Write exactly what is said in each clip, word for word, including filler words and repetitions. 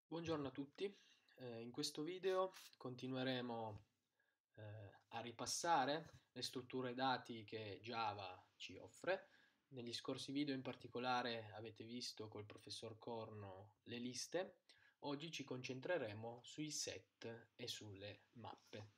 Buongiorno a tutti, eh, in questo video continueremo eh, a ripassare le strutture dati che Java ci offre. Negli scorsi video in particolare avete visto col professor Corno le liste, oggi ci concentreremo sui set e sulle mappe.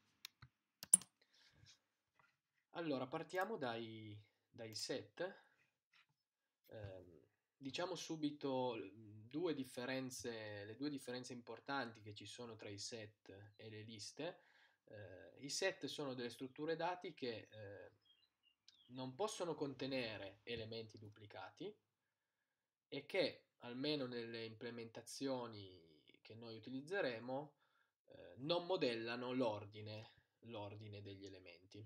Allora partiamo dai, dai set. Ehm, diciamo subito due differenze, le due differenze importanti che ci sono tra i set e le liste. Eh, I set sono delle strutture dati che eh, non possono contenere elementi duplicati e che, almeno nelle implementazioni che noi utilizzeremo, eh, non modellano l'ordine, l'ordine degli elementi.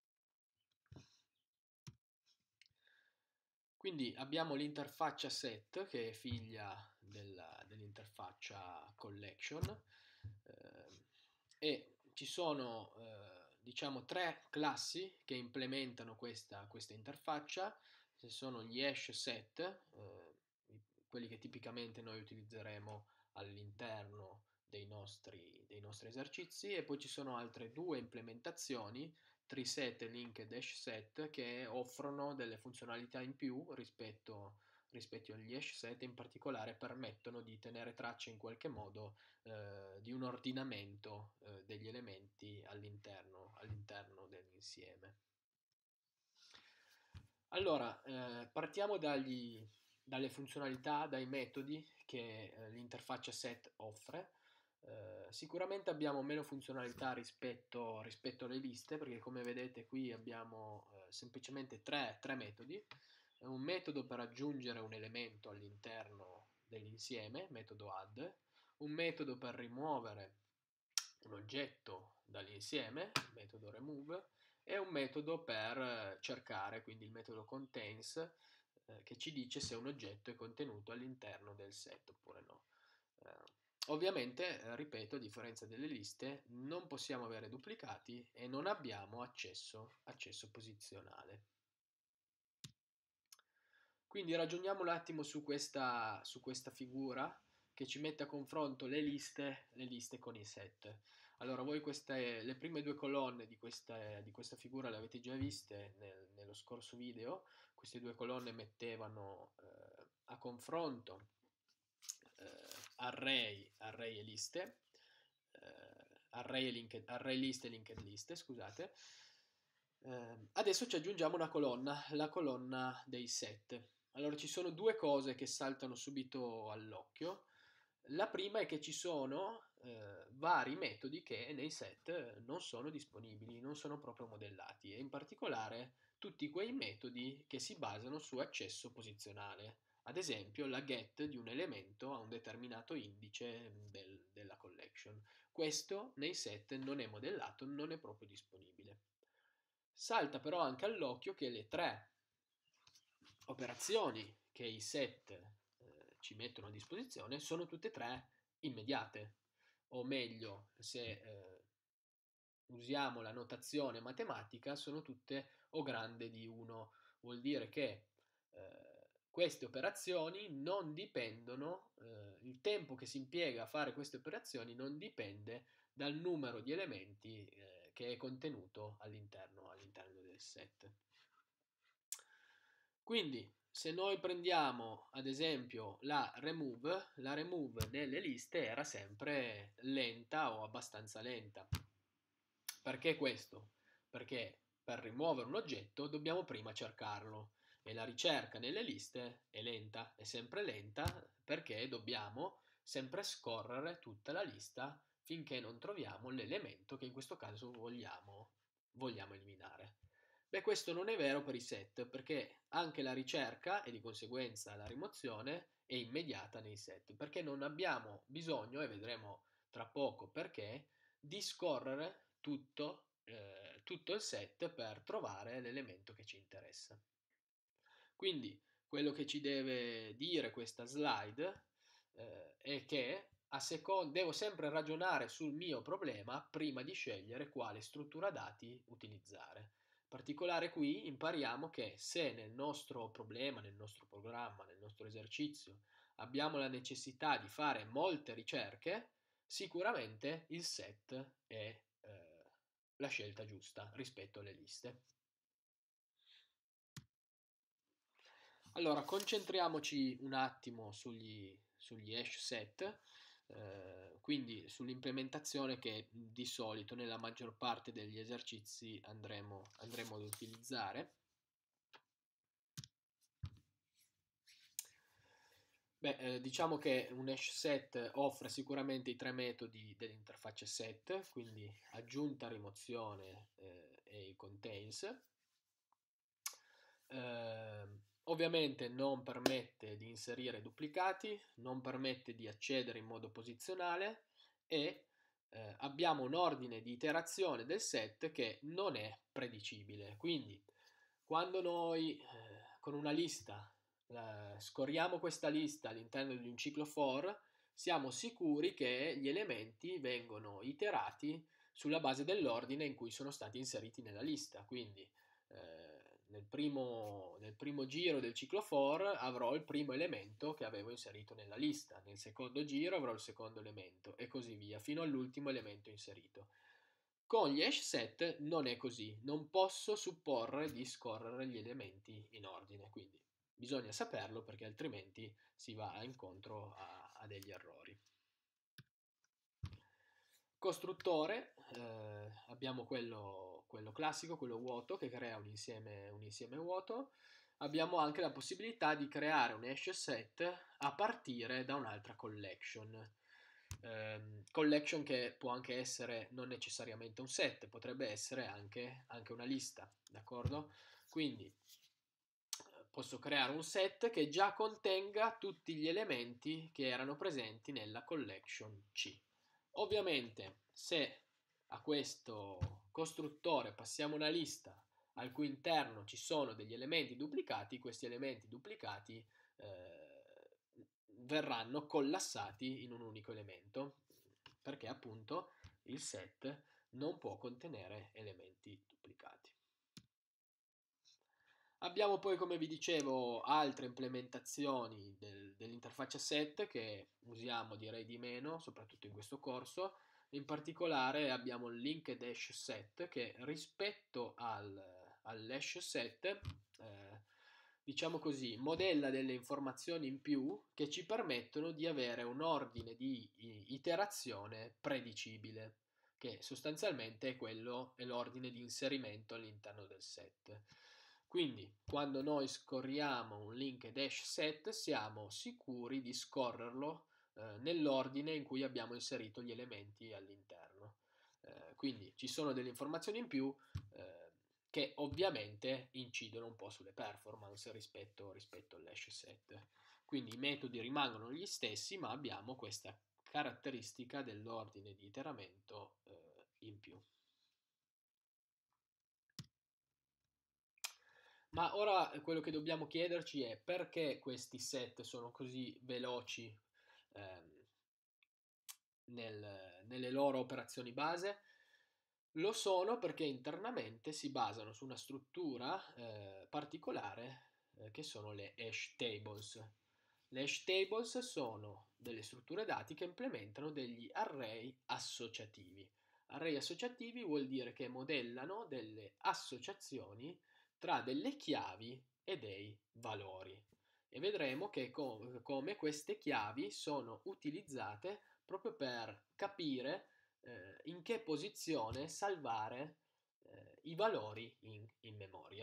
Quindi abbiamo l'interfaccia set che è figlia della- dell'interfaccia collection eh, e ci sono eh, diciamo tre classi che implementano questa, questa interfaccia. Ci sono gli hash set, eh, quelli che tipicamente noi utilizzeremo all'interno dei nostri, dei nostri esercizi, e poi ci sono altre due implementazioni, TreeSet e LinkedHashSet, che offrono delle funzionalità in più rispetto, rispetto agli hashset, e in particolare permettono di tenere traccia in qualche modo eh, di un ordinamento eh, degli elementi all'interno, all'interno dell'insieme. Allora, eh, partiamo dagli, dalle funzionalità, dai metodi che eh, l'interfaccia set offre. Eh, sicuramente abbiamo meno funzionalità rispetto, rispetto alle liste, perché come vedete qui abbiamo eh, semplicemente tre, tre metodi. Un metodo per aggiungere un elemento all'interno dell'insieme, metodo add, un metodo per rimuovere un oggetto dall'insieme, metodo remove, e un metodo per eh, cercare, quindi il metodo contains, eh, che ci dice se un oggetto è contenuto all'interno del set oppure no. Eh, Ovviamente, eh, ripeto, a differenza delle liste, non possiamo avere duplicati e non abbiamo accesso, accesso posizionale. Quindi ragioniamo un attimo su questa, su questa figura che ci mette a confronto le liste, le liste con i set. Allora, voi queste, le prime due colonne di questa, di questa figura le avete già viste nel- nello scorso video. Queste due colonne mettevano eh, a confronto eh, array, array e liste, eh, array, e linked, array liste e linked liste, scusate. Eh, adesso ci aggiungiamo una colonna, la colonna dei set. Allora ci sono due cose che saltano subito all'occhio. La prima è che ci sono eh, vari metodi che nei set non sono disponibili, non sono proprio modellati, e in particolare tutti quei metodi che si basano su accesso posizionale. Ad esempio la get di un elemento a un determinato indice del- della collection. Questo nei set non è modellato, non è proprio disponibile. Salta però anche all'occhio che le tre operazioni che i set eh, ci mettono a disposizione sono tutte e tre immediate, o meglio, se eh, usiamo la notazione matematica, sono tutte O grande di uno. Vuol dire che eh, queste operazioni non dipendono, eh, il tempo che si impiega a fare queste operazioni non dipende dal numero di elementi eh, che è contenuto all'interno, all'interno del set. Quindi, se noi prendiamo ad esempio la remove, la remove nelle liste era sempre lenta o abbastanza lenta. Perché questo? Perché per rimuovere un oggetto dobbiamo prima cercarlo, e la ricerca nelle liste è lenta, è sempre lenta, perché dobbiamo sempre scorrere tutta la lista finché non troviamo l'elemento che in questo caso vogliamo, vogliamo eliminare. Beh, questo non è vero per i set, perché anche la ricerca e di conseguenza la rimozione è immediata nei set, perché non abbiamo bisogno, e vedremo tra poco perché, di scorrere tutto, eh, tutto il set per trovare l'elemento che ci interessa. Quindi quello che ci deve dire questa slide eh, è che a second- devo sempre ragionare sul mio problema prima di scegliere quale struttura dati utilizzare. In particolare qui impariamo che se nel nostro problema, nel nostro programma, nel nostro esercizio abbiamo la necessità di fare molte ricerche, sicuramente il set è eh, la scelta giusta rispetto alle liste. Allora, concentriamoci un attimo sugli, sugli hash set, eh, quindi sull'implementazione che di solito nella maggior parte degli esercizi andremo, andremo ad utilizzare. Beh, eh, diciamo che un hash set offre sicuramente i tre metodi dell'interfaccia set, quindi aggiunta, rimozione eh, e i contains. Eh, ovviamente non permette di inserire duplicati, non permette di accedere in modo posizionale e eh, abbiamo un ordine di iterazione del set che non è predicibile. Quindi quando noi eh, con una lista eh, scorriamo questa lista all'interno di un ciclo for, siamo sicuri che gli elementi vengono iterati sulla base dell'ordine in cui sono stati inseriti nella lista. Quindi eh, nel, primo, nel primo giro del ciclo for avrò il primo elemento che avevo inserito nella lista, nel secondo giro avrò il secondo elemento e così via, fino all'ultimo elemento inserito. Con gli hash set non è così, non posso supporre di scorrere gli elementi in ordine, quindi bisogna saperlo perché altrimenti si va incontro a, a degli errori. Costruttore, eh, abbiamo quello, quello classico, quello vuoto, che crea un insieme, un insieme vuoto. Abbiamo anche la possibilità di creare un hash set a partire da un'altra collection. Eh, collection che può anche essere non necessariamente un set, potrebbe essere anche, anche una lista, d'accordo? Quindi eh, posso creare un set che già contenga tutti gli elementi che erano presenti nella collection C. Ovviamente, se a questo costruttore passiamo una lista al cui interno ci sono degli elementi duplicati, questi elementi duplicati eh, verranno collassati in un unico elemento, perché appunto il set non può contenere elementi duplicati. Abbiamo poi, come vi dicevo, altre implementazioni del, dell'interfaccia set che usiamo direi di meno, soprattutto in questo corso. In particolare abbiamo il linked hash set che rispetto al, all'hash set, eh, diciamo così, modella delle informazioni in più che ci permettono di avere un ordine di iterazione predicibile, che sostanzialmente è quello, è l'ordine di inserimento all'interno del set. Quindi, quando noi scorriamo un linked hash set, siamo sicuri di scorrerlo eh, nell'ordine in cui abbiamo inserito gli elementi all'interno. Eh, quindi ci sono delle informazioni in più eh, che ovviamente incidono un po' sulle performance rispetto, rispetto all'hash set. Quindi i metodi rimangono gli stessi, ma abbiamo questa caratteristica dell'ordine di iteramento eh, in più. Ma ora quello che dobbiamo chiederci è perché questi set sono così veloci ehm, nel- nelle loro operazioni base? Lo sono perché internamente si basano su una struttura eh, particolare eh, che sono le hash tables. Le hash tables sono delle strutture dati che implementano degli array associativi. Array associativi vuol dire che modellano delle associazioni tra delle chiavi e dei valori. E vedremo che com- come queste chiavi sono utilizzate proprio per capire eh, in che posizione salvare eh, i valori in, in memoria.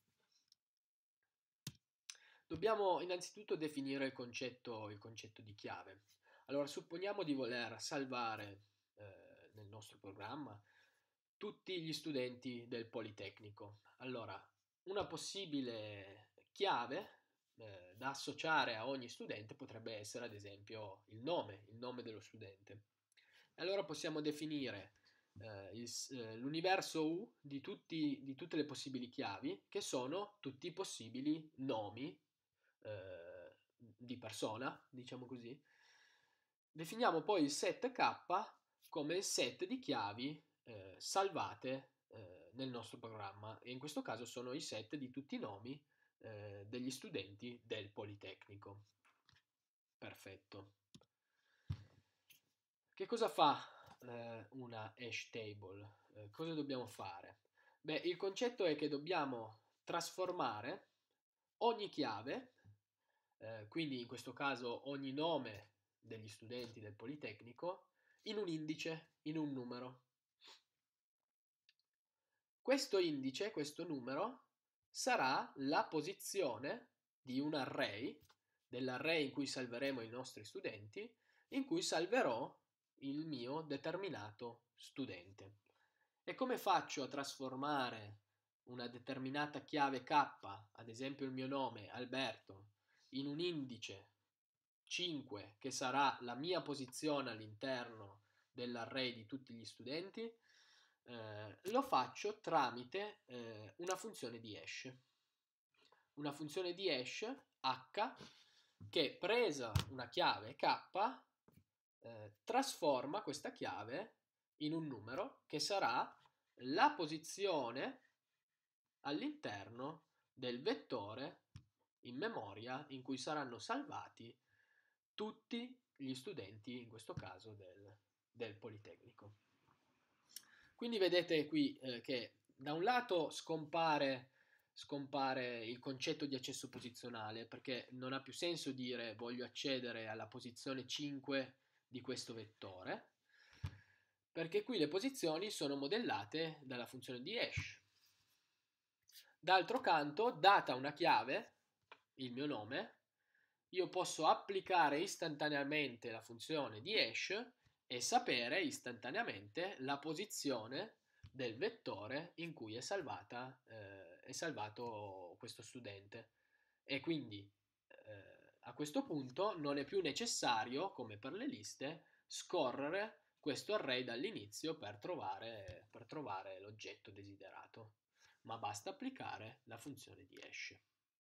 Dobbiamo innanzitutto definire il concetto, il concetto di chiave. Allora, supponiamo di voler salvare eh, nel nostro programma tutti gli studenti del Politecnico. Allora, una possibile chiave eh, da associare a ogni studente potrebbe essere ad esempio il nome, il nome dello studente. Allora possiamo definire eh, il- eh, l'universo U di, tutti, di tutte le possibili chiavi, che sono tutti i possibili nomi eh, di persona, diciamo così. Definiamo poi il set K come il set di chiavi eh, salvate eh, nel nostro programma e in questo caso sono i set di tutti i nomi eh, degli studenti del Politecnico. Perfetto. Che cosa fa eh, una hash table? Eh, cosa dobbiamo fare? Beh, il concetto è che dobbiamo trasformare ogni chiave, eh, quindi in questo caso ogni nome degli studenti del Politecnico, in un indice, in un numero. Questo indice, questo numero, sarà la posizione di un array, dell'array in cui salveremo i nostri studenti, in cui salverò il mio determinato studente. E come faccio a trasformare una determinata chiave K, ad esempio il mio nome, Alberto, in un indice cinque, che sarà la mia posizione all'interno dell'array di tutti gli studenti? Eh, lo faccio tramite eh, una funzione di hash. Una funzione di hash h che, presa una chiave k, eh, trasforma questa chiave in un numero che sarà la posizione all'interno del vettore in memoria in cui saranno salvati tutti gli studenti, in questo caso del, del Politecnico. Quindi vedete qui eh, che da un lato scompare, scompare il concetto di accesso posizionale, perché non ha più senso dire voglio accedere alla posizione cinque di questo vettore, perché qui le posizioni sono modellate dalla funzione di hash. D'altro canto, data una chiave, il mio nome, io posso applicare istantaneamente la funzione di hash e sapere istantaneamente la posizione del vettore in cui è, salvata, eh, è salvato questo studente. E quindi eh, a questo punto non è più necessario, come per le liste, scorrere questo array dall'inizio per trovare, per trovare l'oggetto desiderato, ma basta applicare la funzione di hash.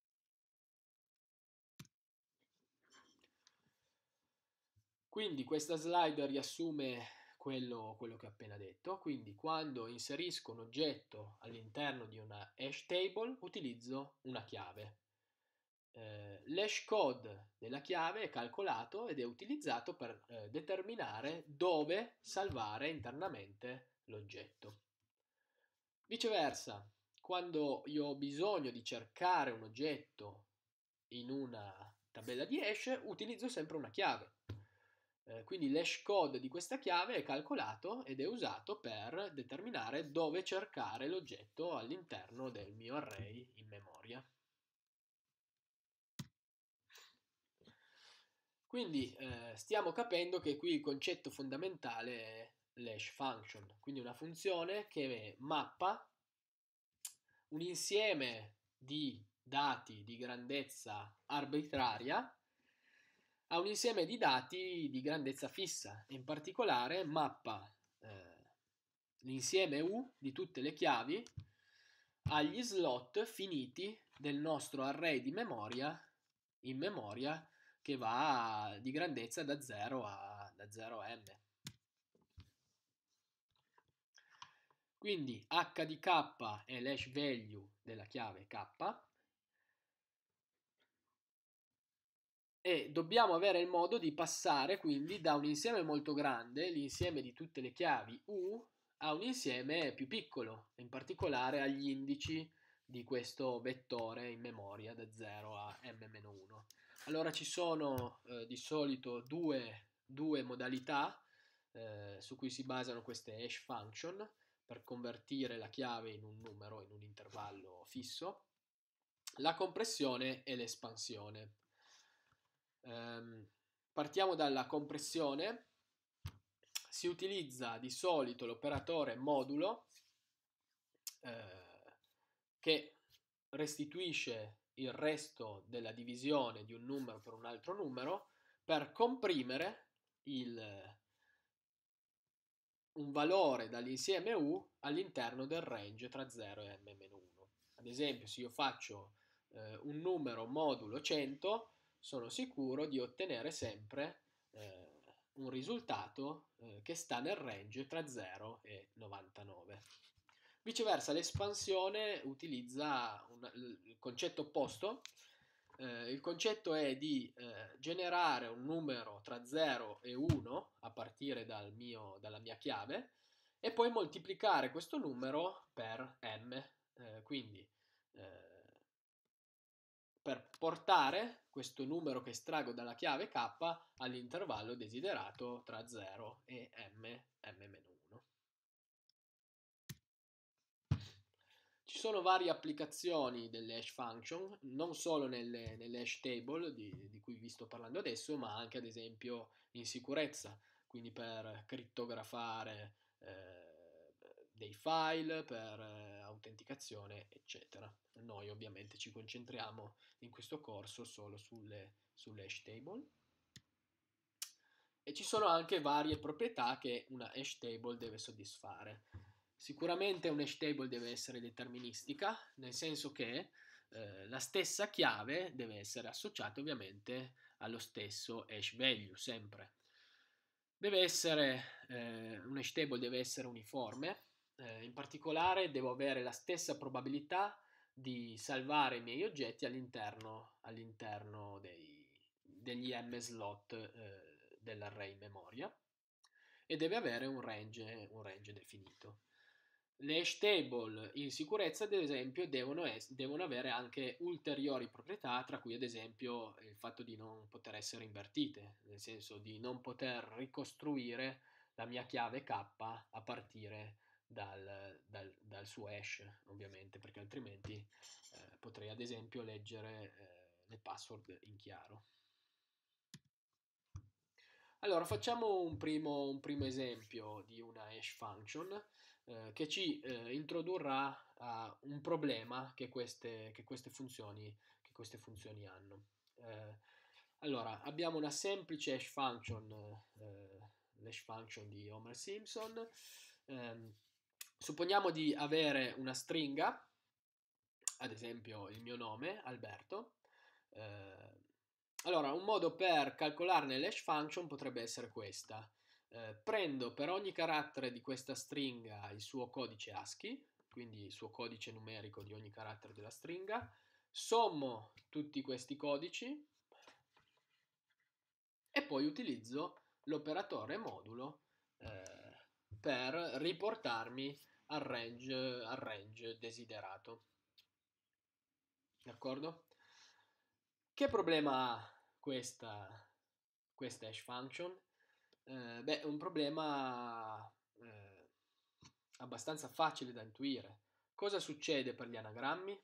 Quindi questa slide riassume quello, quello che ho appena detto. Quindi quando inserisco un oggetto all'interno di una hash table utilizzo una chiave. Eh, l'hash code della chiave è calcolato ed è utilizzato per eh, determinare dove salvare internamente l'oggetto. Viceversa, quando io ho bisogno di cercare un oggetto in una tabella di hash, utilizzo sempre una chiave. Eh, quindi l'hash code di questa chiave è calcolato ed è usato per determinare dove cercare l'oggetto all'interno del mio array in memoria. Quindi eh, stiamo capendo che qui il concetto fondamentale è l'hash function, quindi una funzione che mappa un insieme di dati di grandezza arbitraria a un insieme di dati di grandezza fissa, in particolare mappa eh, l'insieme U di tutte le chiavi agli slot finiti del nostro array di memoria in memoria che va di grandezza da zero a, da zero a m. Quindi h di k è l'hash value della chiave k e dobbiamo avere il modo di passare quindi da un insieme molto grande, l'insieme di tutte le chiavi U, a un insieme più piccolo, in particolare agli indici di questo vettore in memoria da zero a m meno uno. Allora ci sono eh, di solito due, due modalità eh, su cui si basano queste hash function per convertire la chiave in un numero, in un intervallo fisso: la compressione e l'espansione. Um, partiamo dalla compressione. Si utilizza di solito l'operatore modulo eh, che restituisce il resto della divisione di un numero per un altro numero per comprimere il, un valore dall'insieme U all'interno del range tra zero e m meno uno. Ad esempio, se io faccio eh, un numero modulo cento, sono sicuro di ottenere sempre eh, un risultato eh, che sta nel range tra zero e novantanove. Viceversa, l'espansione utilizza un, il concetto opposto, Eh, il concetto è di eh, generare un numero tra zero e uno a partire dal mio, dalla mia chiave e poi moltiplicare questo numero per m. Eh, quindi eh, per portare questo numero che estraggo dalla chiave k all'intervallo desiderato tra zero e m, m-uno. Ci sono varie applicazioni delle hash function, non solo nelle, nelle hash table di, di cui vi sto parlando adesso, ma anche ad esempio in sicurezza, quindi per crittografare eh, dei file, per eh, autenticazione, eccetera. Noi ovviamente ci concentriamo in questo corso solo sulle, sulle hash table. E ci sono anche varie proprietà che una hash table deve soddisfare. Sicuramente un hash table deve essere deterministica, nel senso che eh, la stessa chiave deve essere associata ovviamente allo stesso hash value, sempre. Deve essere, eh, un hash table deve essere uniforme, eh, in particolare devo avere la stessa probabilità di salvare i miei oggetti all'interno, all'interno dei, degli m slot eh, dell'array in memoria e deve avere un range, un range definito. Le hash table in sicurezza, ad esempio, devono, es- devono avere anche ulteriori proprietà, tra cui ad esempio il fatto di non poter essere invertite, nel senso di non poter ricostruire la mia chiave K a partire dal, dal, dal suo hash, ovviamente, perché altrimenti eh, potrei ad esempio leggere eh, le password in chiaro. Allora, facciamo un primo, un primo esempio di una hash function eh, che ci eh, introdurrà a un problema che queste, che queste funzioni, che queste funzioni hanno. Eh, allora, abbiamo una semplice hash function, eh, l'hash function di Homer Simpson. Eh, supponiamo di avere una stringa, ad esempio il mio nome, Alberto. Eh, allora, un modo per calcolarne l'hash function potrebbe essere questa. Eh, prendo per ogni carattere di questa stringa il suo codice ASCII, quindi il suo codice numerico di ogni carattere della stringa, sommo tutti questi codici e poi utilizzo l'operatore modulo eh, per riportarmi al range, al range desiderato. D'accordo? Che problema ha questa, questa hash function? Eh, beh, è un problema eh, abbastanza facile da intuire. Cosa succede per gli anagrammi?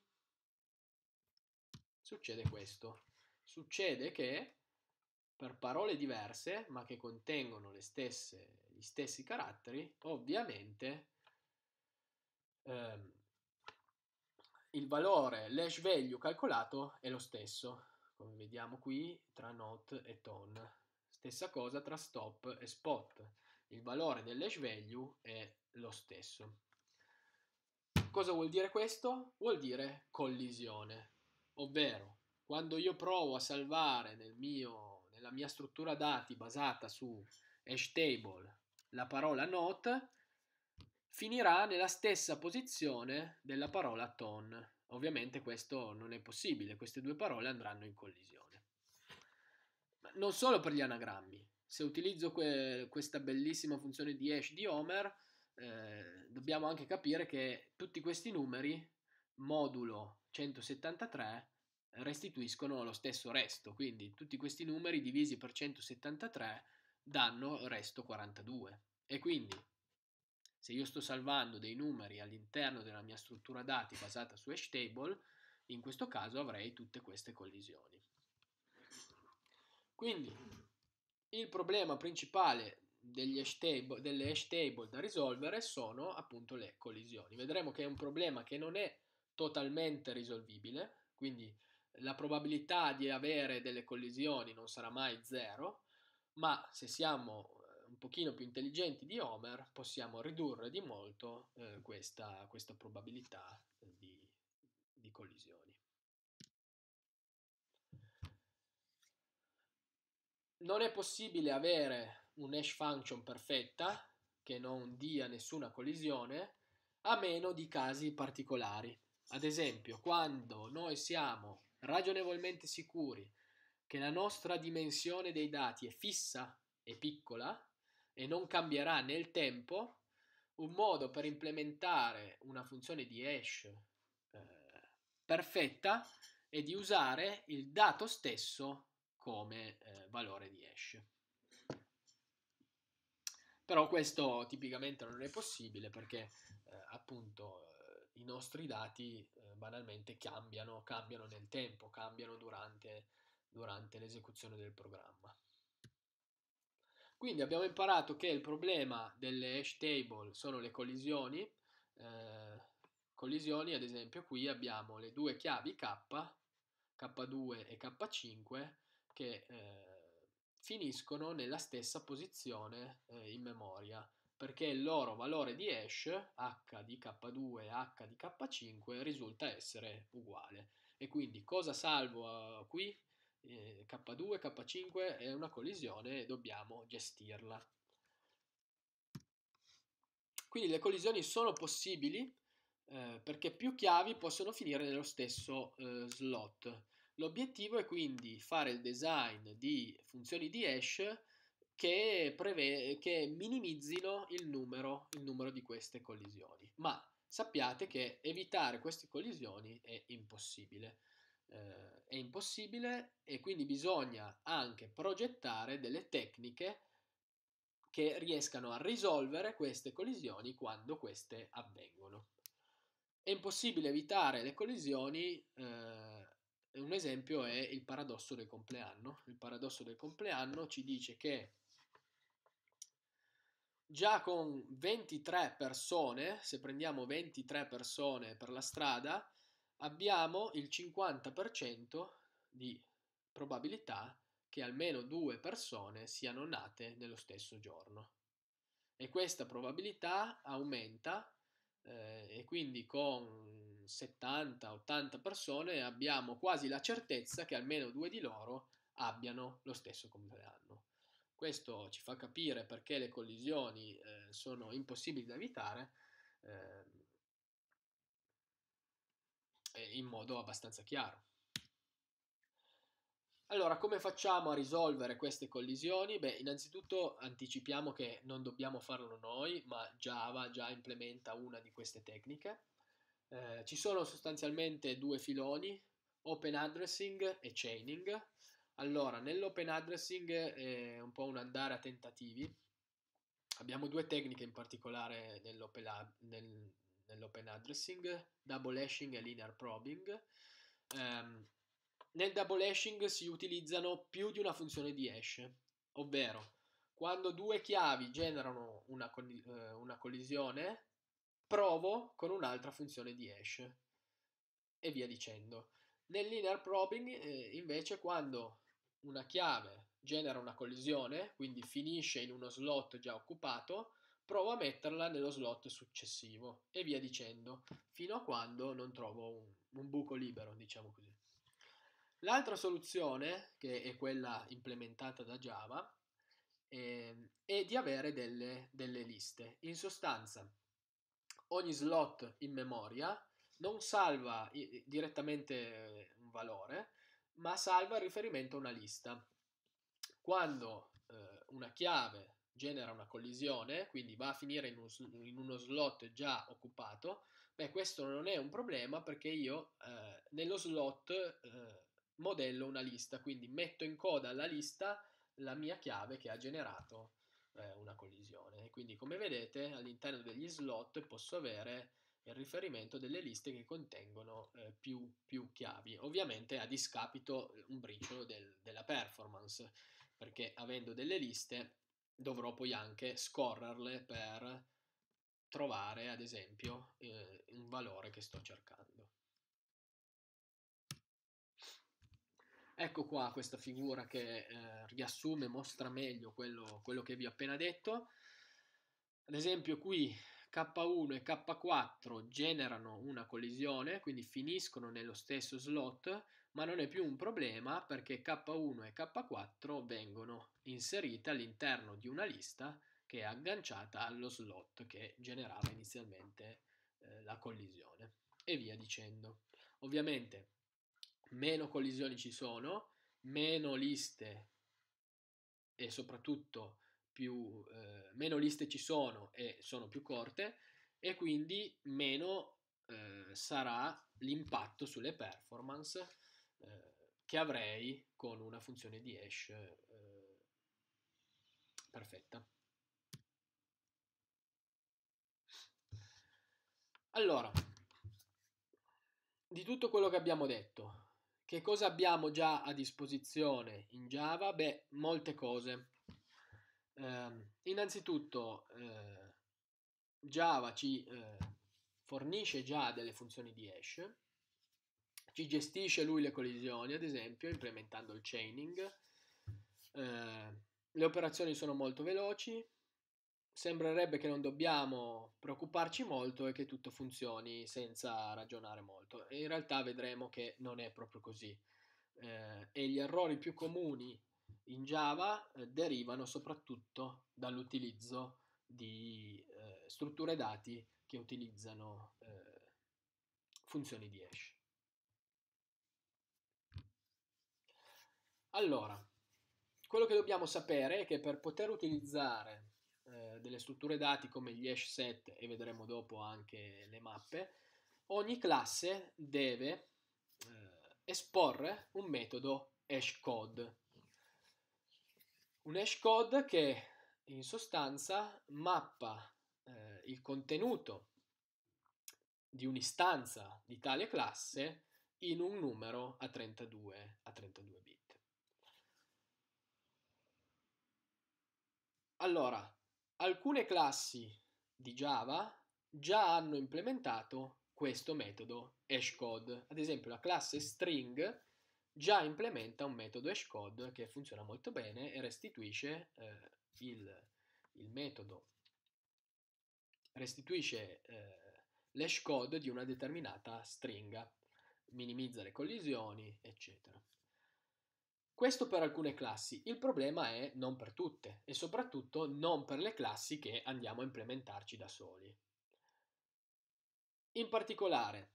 Succede questo. Succede che per parole diverse, ma che contengono le stesse, gli stessi caratteri, ovviamente ehm, il valore, l'hash value calcolato è lo stesso, come vediamo qui tra not e ton. Stessa cosa tra stop e spot. Il valore dell'hash value è lo stesso. Cosa vuol dire questo? Vuol dire collisione, ovvero quando io provo a salvare nel mio, nella mia struttura dati basata su hash table la parola not, finirà nella stessa posizione della parola ton. Ovviamente questo non è possibile, queste due parole andranno in collisione. Ma non solo per gli anagrammi. Se utilizzo que- questa bellissima funzione di hash di Homer, eh, dobbiamo anche capire che tutti questi numeri, modulo centosettantatré, restituiscono lo stesso resto, quindi tutti questi numeri divisi per centosettantatré danno resto quarantadue. E quindi se io sto salvando dei numeri all'interno della mia struttura dati basata su hash table, in questo caso avrei tutte queste collisioni. Quindi il problema principale degli hash table, delle hash table da risolvere sono appunto le collisioni. Vedremo che è un problema che non è totalmente risolvibile, quindi la probabilità di avere delle collisioni non sarà mai zero, ma se siamo un pochino più intelligenti di Homer possiamo ridurre di molto eh, questa, questa probabilità di, di collisioni. Non è possibile avere un hash function perfetta che non dia nessuna collisione a meno di casi particolari. Ad esempio, quando noi siamo ragionevolmente sicuri che la nostra dimensione dei dati è fissa e piccola e non cambierà nel tempo, un modo per implementare una funzione di hash eh, perfetta è di usare il dato stesso come eh, valore di hash. Però questo tipicamente non è possibile perché eh, appunto eh, i nostri dati eh, banalmente cambiano, cambiano nel tempo, cambiano durante, durante l'esecuzione del programma. Quindi abbiamo imparato che il problema delle hash table sono le collisioni. Eh, collisioni, ad esempio, qui abbiamo le due chiavi K, K due e K cinque, che eh, finiscono nella stessa posizione eh, in memoria, perché il loro valore di hash, H di K due e H di K cinque, risulta essere uguale. E quindi cosa salvo uh, qui? Eh, K due, K cinque è una collisione e dobbiamo gestirla. Quindi le collisioni sono possibili eh, perché più chiavi possono finire nello stesso eh, slot. L'obiettivo è quindi fare il design di funzioni di hash che, preve- che minimizzino il numero, il numero di queste collisioni. Ma sappiate che evitare queste collisioni è impossibile. Eh, è impossibile e quindi bisogna anche progettare delle tecniche che riescano a risolvere queste collisioni quando queste avvengono. È impossibile evitare le collisioni, eh, un esempio è il paradosso del compleanno. Il paradosso del compleanno ci dice che già con ventitré persone, se prendiamo ventitré persone per la strada, abbiamo il cinquanta per cento di probabilità che almeno due persone siano nate nello stesso giorno. E questa probabilità aumenta eh, e quindi con settanta ottanta persone abbiamo quasi la certezza che almeno due di loro abbiano lo stesso compleanno. Questo ci fa capire perché le collisioni eh, sono impossibili da evitare eh, in modo abbastanza chiaro. Allora, come facciamo a risolvere queste collisioni? Beh, innanzitutto anticipiamo che non dobbiamo farlo noi, ma Java già implementa una di queste tecniche. Eh, ci sono sostanzialmente due filoni, open addressing e chaining. Allora, nell'open addressing è un po' un andare a tentativi. Abbiamo due tecniche in particolare nell'open, nel, nell'open addressing, double hashing e linear probing. Um, nel double hashing si utilizzano più di una funzione di hash, ovvero quando due chiavi generano una, eh, una collisione, provo con un'altra funzione di hash e via dicendo. Nel linear probing eh, invece quando una chiave genera una collisione, quindi finisce in uno slot già occupato, provo a metterla nello slot successivo e via dicendo, fino a quando non trovo un, un buco libero, diciamo così. L'altra soluzione, che è quella implementata da Java, eh, è di avere delle, delle liste. In sostanza, ogni slot in memoria non salva direttamente un valore, ma salva il riferimento a una lista. Quando eh, una chiave genera una collisione, quindi va a finire in, un, in uno slot già occupato, beh, questo non è un problema perché io eh, nello slot eh, modello una lista, quindi metto in coda alla lista la mia chiave che ha generato eh, una collisione. E quindi, come vedete, all'interno degli slot posso avere il riferimento delle liste che contengono eh, più, più chiavi, ovviamente a discapito un briciolo del, della performance, perché avendo delle liste dovrò poi anche scorrerle per trovare ad esempio eh, un valore che sto cercando. Ecco qua questa figura che eh, riassume, mostra meglio quello, quello che vi ho appena detto. Ad esempio qui K uno e K quattro generano una collisione, quindi finiscono nello stesso slot, ma non è più un problema perché K uno e K quattro vengono inserite all'interno di una lista che è agganciata allo slot che generava inizialmente eh, la collisione e via dicendo. Ovviamente meno collisioni ci sono, meno liste e soprattutto più, eh, meno liste ci sono e sono più corte, e quindi meno eh, sarà l'impatto sulle performance eh, che avrei con una funzione di hash eh, perfetta. Allora, di tutto quello che abbiamo detto, che cosa abbiamo già a disposizione in Java? Beh, molte cose. Eh, innanzitutto, eh, Java ci eh, fornisce già delle funzioni di hash, ci gestisce lui le collisioni, ad esempio, implementando il chaining. Eh, le operazioni sono molto veloci, sembrerebbe che non dobbiamo preoccuparci molto e che tutto funzioni senza ragionare molto. E in realtà vedremo che non è proprio così. Eh, e gli errori più comuni in Java eh, derivano soprattutto dall'utilizzo di eh, strutture dati che utilizzano eh, funzioni di hash. Allora, quello che dobbiamo sapere è che per poter utilizzare eh, delle strutture dati come gli hash set, e vedremo dopo anche le mappe, ogni classe deve eh, esporre un metodo hashCode. Un hashCode che in sostanza mappa eh, il contenuto di un'istanza di tale classe in un numero a trentadue, a trentadue bit. Allora, alcune classi di Java già hanno implementato questo metodo hashCode. Ad esempio, la classe string già implementa un metodo hashCode che funziona molto bene e restituisce eh, il, il metodo, restituisce eh, l'hashCode di una determinata stringa, minimizza le collisioni, eccetera. Questo per alcune classi, il problema è non per tutte e soprattutto non per le classi che andiamo a implementarci da soli. In particolare,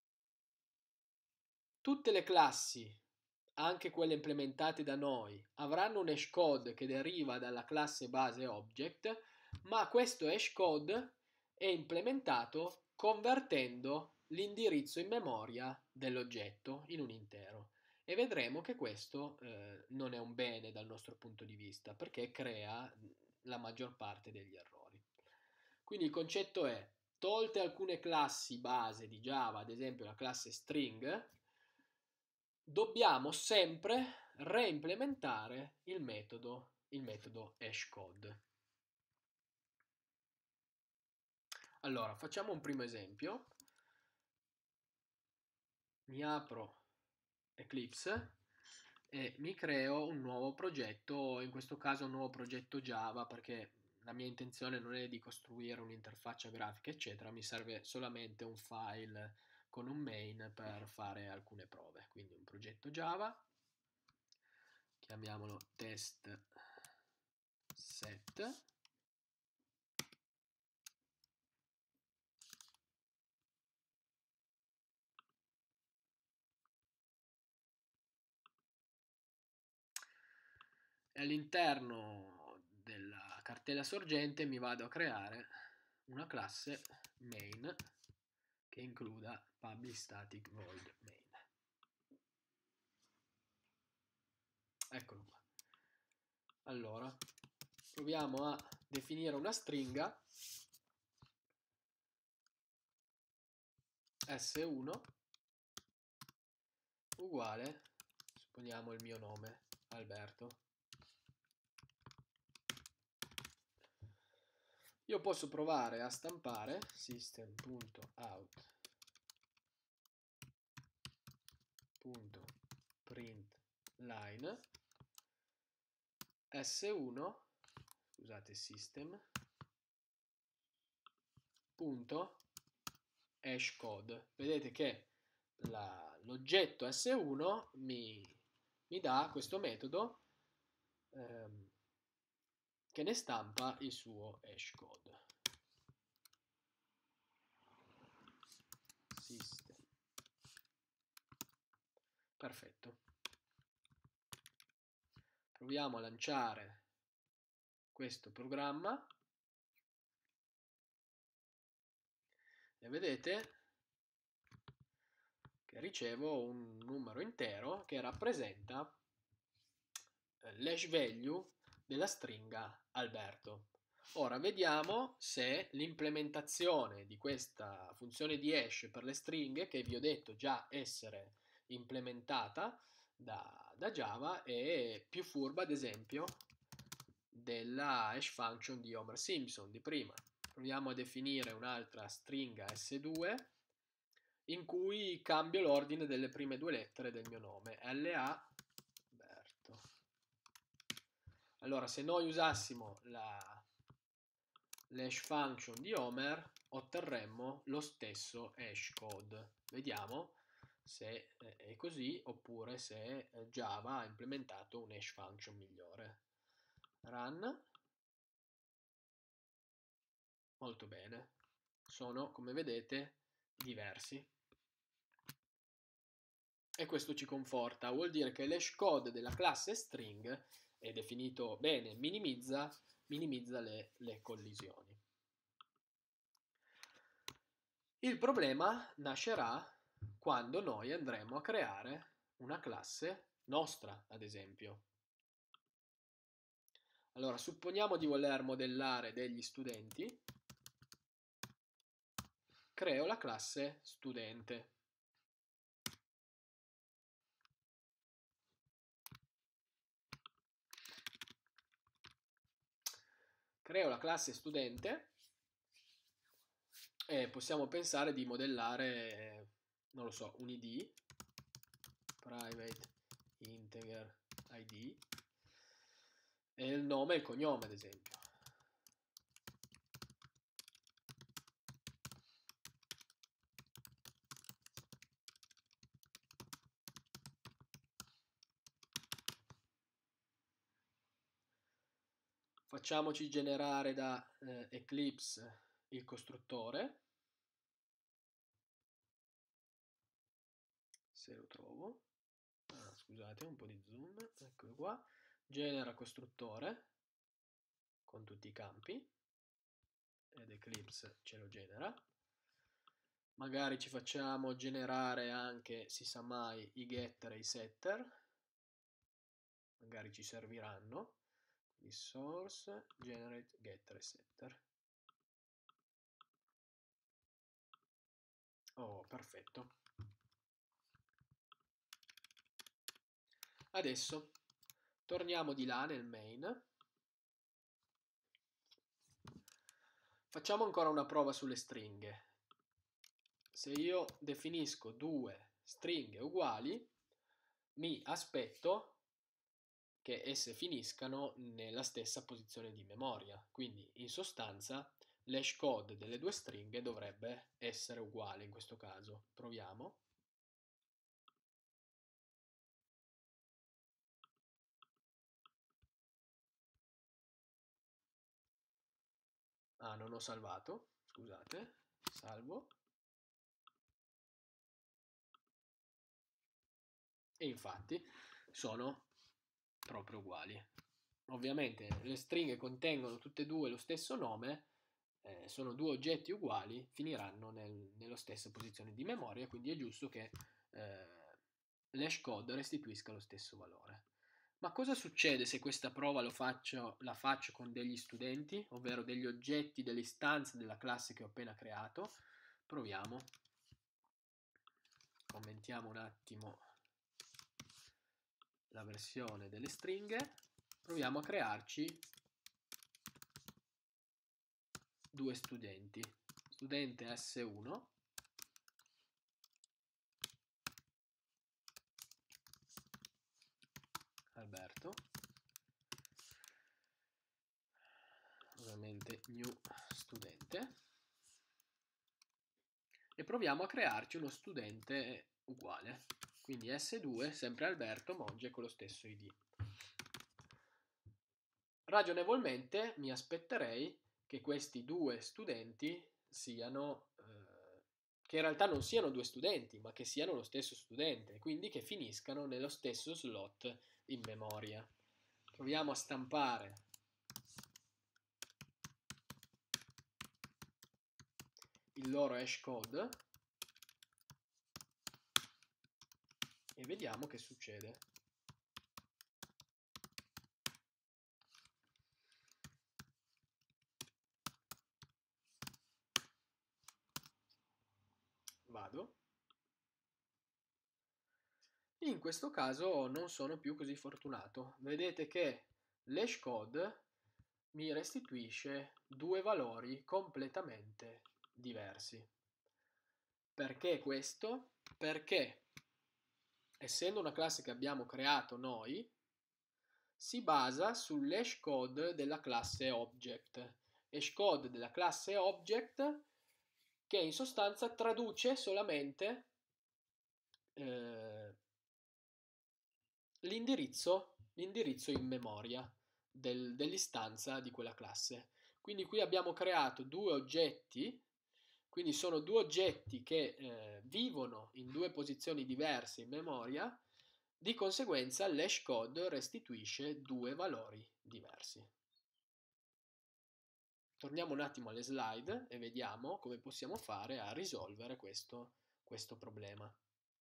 tutte le classi, anche quelle implementate da noi, avranno un hashcode che deriva dalla classe base object, ma questo hashcode è implementato convertendo l'indirizzo in memoria dell'oggetto in un intero. E vedremo che questo eh, non è un bene dal nostro punto di vista, perché crea la maggior parte degli errori. Quindi il concetto è, tolte alcune classi base di Java, ad esempio la classe string, dobbiamo sempre reimplementare il metodo, il metodo hashcode. Allora, facciamo un primo esempio. Mi apro Eclipse e mi creo un nuovo progetto, in questo caso un nuovo progetto Java, perché la mia intenzione non è di costruire un'interfaccia grafica, eccetera, mi serve solamente un file con un main per fare alcune prove. Quindi un progetto Java, chiamiamolo test set. E all'interno della cartella sorgente mi vado a creare una classe main che includa public static void main. Eccolo qua. Allora, proviamo a definire una stringa S uno uguale, supponiamo il mio nome, Alberto. Io posso provare a stampare system.out.println S uno, scusate, system.hashcode. Vedete che la, l'oggetto S uno mi, mi dà questo metodo ehm, che ne stampa il suo hashcode. System. Perfetto. Proviamo a lanciare questo programma e vedete che ricevo un numero intero che rappresenta l'hash value della stringa Alberto. Ora vediamo se l'implementazione di questa funzione di hash per le stringhe, che vi ho detto già essere implementata da, da Java, è più furba, ad esempio, della hash function di Homer Simpson di prima. Proviamo a definire un'altra stringa esse due in cui cambio l'ordine delle prime due lettere del mio nome, L A Berto. Allora, se noi usassimo la l'hash function di Homer, otterremmo lo stesso hash code. Vediamo se è così oppure se Java ha implementato un hash function migliore. Run. Molto bene. Sono, come vedete, diversi. E questo ci conforta, vuol dire che l'hash code della classe string è definito bene, minimizza, minimizza le, le collisioni. Il problema nascerà quando noi andremo a creare una classe nostra, ad esempio. Allora, supponiamo di voler modellare degli studenti, creo la classe studente. Creo la classe studente e possiamo pensare di modellare, non lo so, un I D, private integer I D, e il nome e il cognome, ad esempio. Facciamoci generare da eh, Eclipse il costruttore, se lo trovo. Ah, scusate, un po' di zoom, eccolo qua. Genera costruttore con tutti i campi ed Eclipse ce lo genera. Magari ci facciamo generare anche, si sa mai, i getter e i setter, magari ci serviranno. Quindi source, generate, getter e setter. Oh, perfetto. Adesso torniamo di là nel main. Facciamo ancora una prova sulle stringhe. Se io definisco due stringhe uguali, mi aspetto che esse finiscano nella stessa posizione di memoria. Quindi, in sostanza, l'hash code delle due stringhe dovrebbe essere uguale in questo caso. Proviamo. Ah, non ho salvato, scusate, salvo. E infatti sono proprio uguali. Ovviamente le stringhe contengono tutte e due lo stesso nome, eh, sono due oggetti uguali, finiranno nel, nello stessa posizione di memoria, quindi è giusto che eh, l'hash code restituisca lo stesso valore. Ma cosa succede se questa prova lo faccio, la faccio con degli studenti, ovvero degli oggetti delle istanze della classe che ho appena creato? Proviamo. Commentiamo un attimo la versione delle stringhe. Proviamo a crearci due studenti. Studente esse uno. Alberto, ovviamente new studente, e proviamo a crearci uno studente uguale, quindi esse due, sempre Alberto, Mogge con lo stesso I D. Ragionevolmente mi aspetterei che questi due studenti siano, eh, che in realtà non siano due studenti, ma che siano lo stesso studente, quindi che finiscano nello stesso slot in memoria. Proviamo a stampare il loro hash code e vediamo che succede. Vado. In questo caso non sono più così fortunato. Vedete che l'hash code mi restituisce due valori completamente diversi. Perché questo? Perché essendo una classe che abbiamo creato noi, si basa sull'hash code della classe object. Hash code della classe object che in sostanza traduce solamente eh, l'indirizzo, l'indirizzo in memoria del, dell'istanza di quella classe. Quindi qui abbiamo creato due oggetti, quindi sono due oggetti che eh, vivono in due posizioni diverse in memoria, di conseguenza l'hash code restituisce due valori diversi. Torniamo un attimo alle slide e vediamo come possiamo fare a risolvere questo, questo problema.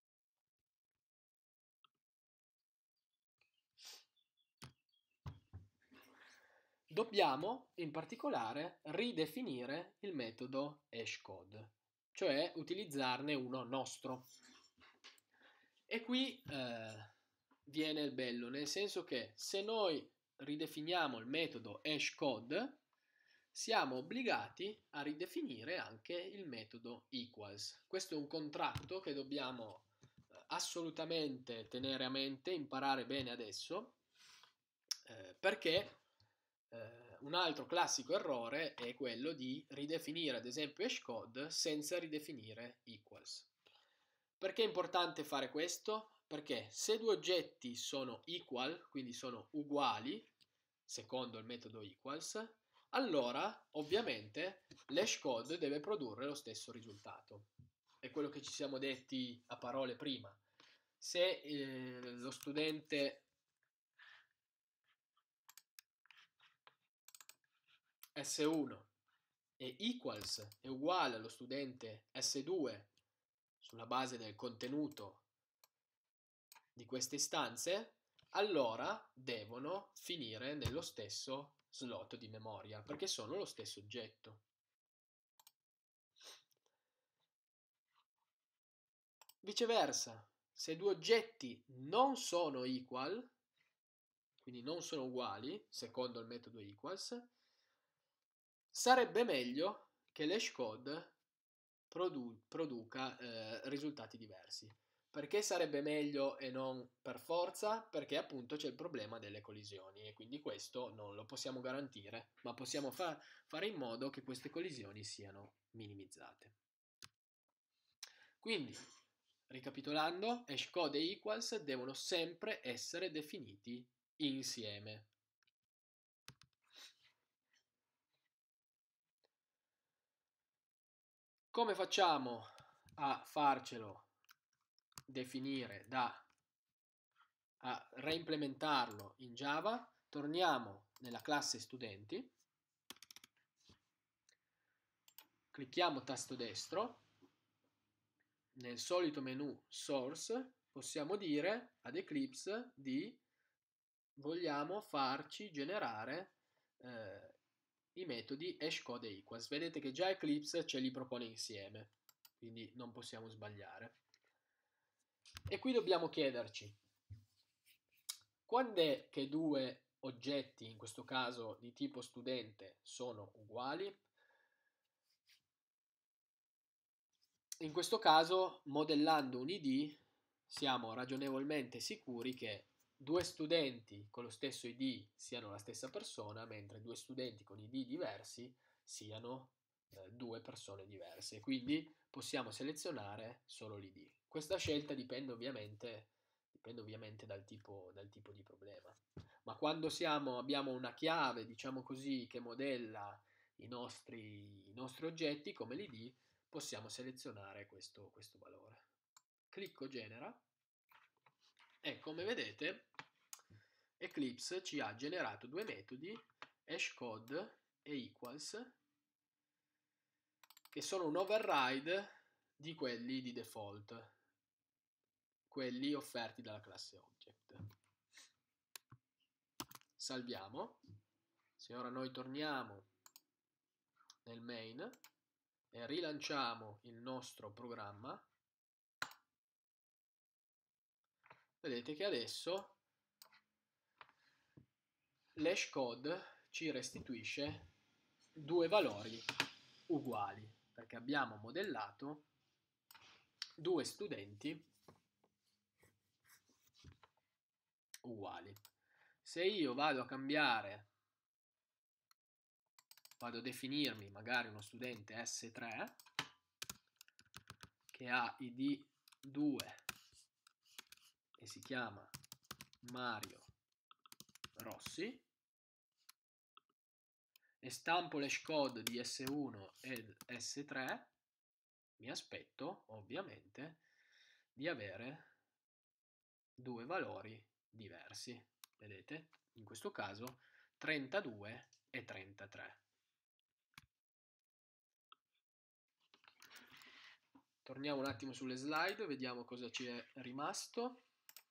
Dobbiamo in particolare ridefinire il metodo hashCode, cioè utilizzarne uno nostro. E qui eh, viene il bello, nel senso che se noi ridefiniamo il metodo hashCode, siamo obbligati a ridefinire anche il metodo equals. Questo è un contratto che dobbiamo assolutamente tenere a mente, imparare bene adesso, eh, perché eh, un altro classico errore è quello di ridefinire ad esempio hashCode senza ridefinire equals. Perché è importante fare questo? Perché se due oggetti sono equal, quindi sono uguali, secondo il metodo equals, allora ovviamente l'hashCode deve produrre lo stesso risultato. È quello che ci siamo detti a parole prima. Se eh, lo studente S uno è equals, è uguale allo studente S due sulla base del contenuto di queste istanze, allora devono finire nello stesso slot di memoria, perché sono lo stesso oggetto. Viceversa, se due oggetti non sono equal, quindi non sono uguali, secondo il metodo equals, sarebbe meglio che l'hashCode produ- produca eh, risultati diversi. Perché sarebbe meglio e non per forza? Perché appunto c'è il problema delle collisioni e quindi questo non lo possiamo garantire, ma possiamo fa- fare in modo che queste collisioni siano minimizzate. Quindi, ricapitolando, hashCode e equals devono sempre essere definiti insieme. Come facciamo a farcelo definire da a reimplementarlo in Java? Torniamo nella classe studenti, clicchiamo tasto destro, nel solito menu source possiamo dire ad Eclipse di vogliamo farci generare eh, i metodi hashCode e equals. Vedete che già Eclipse ce li propone insieme, quindi non possiamo sbagliare. E qui dobbiamo chiederci quando è che due oggetti, in questo caso di tipo studente, sono uguali? In questo caso, modellando un I D, siamo ragionevolmente sicuri che due studenti con lo stesso I D siano la stessa persona, mentre due studenti con I D diversi siano eh, due persone diverse. Quindi possiamo selezionare solo l'I D. Questa scelta dipende ovviamente, dipende ovviamente dal tipo, dal tipo di problema. Ma quando siamo, abbiamo una chiave, diciamo così, che modella i nostri, i nostri oggetti come l'I D, possiamo selezionare questo, questo valore. Clicco genera e come vedete Eclipse ci ha generato due metodi, hashCode e equals, che sono un override di quelli di default, quelli offerti dalla classe Object. Salviamo. Se ora noi torniamo nel main e rilanciamo il nostro programma, vedete che adesso l'hashCode ci restituisce due valori uguali, perché abbiamo modellato due studenti uguali. Se io vado a cambiare, vado a definirmi magari uno studente S tre che ha I D due e si chiama Mario Rossi, e stampo l'hashcode di S uno ed S tre, mi aspetto ovviamente di avere due valori diversi. Vedete? In questo caso trentadue e trentatré. Torniamo un attimo sulle slide, vediamo cosa ci è rimasto.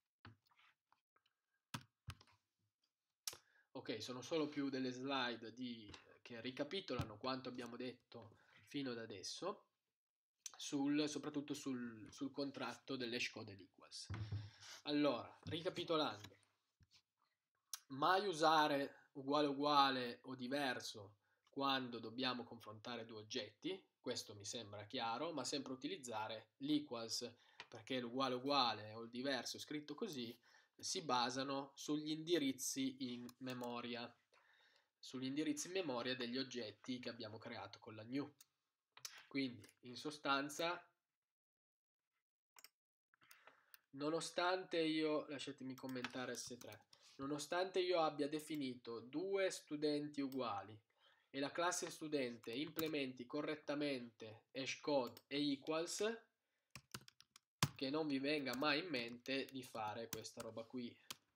Ok, sono solo più delle slide di, che ricapitolano quanto abbiamo detto fino ad adesso, sul, soprattutto sul, sul contratto dell'hashcode ed equals. Allora, ricapitolando, mai usare uguale uguale o diverso quando dobbiamo confrontare due oggetti, questo mi sembra chiaro, ma sempre utilizzare l'equals, perché l'uguale uguale o il diverso scritto così si basano sugli indirizzi in memoria, sugli indirizzi in memoria degli oggetti che abbiamo creato con la new. Quindi, in sostanza, nonostante io, lasciatemi commentare S tre, nonostante io abbia definito due studenti uguali e la classe studente implementi correttamente hashcode e equals, che non vi venga mai in mente di fare questa roba qui.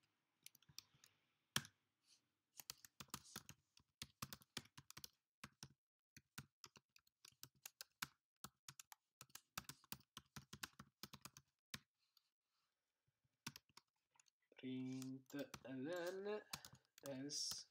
Print ln else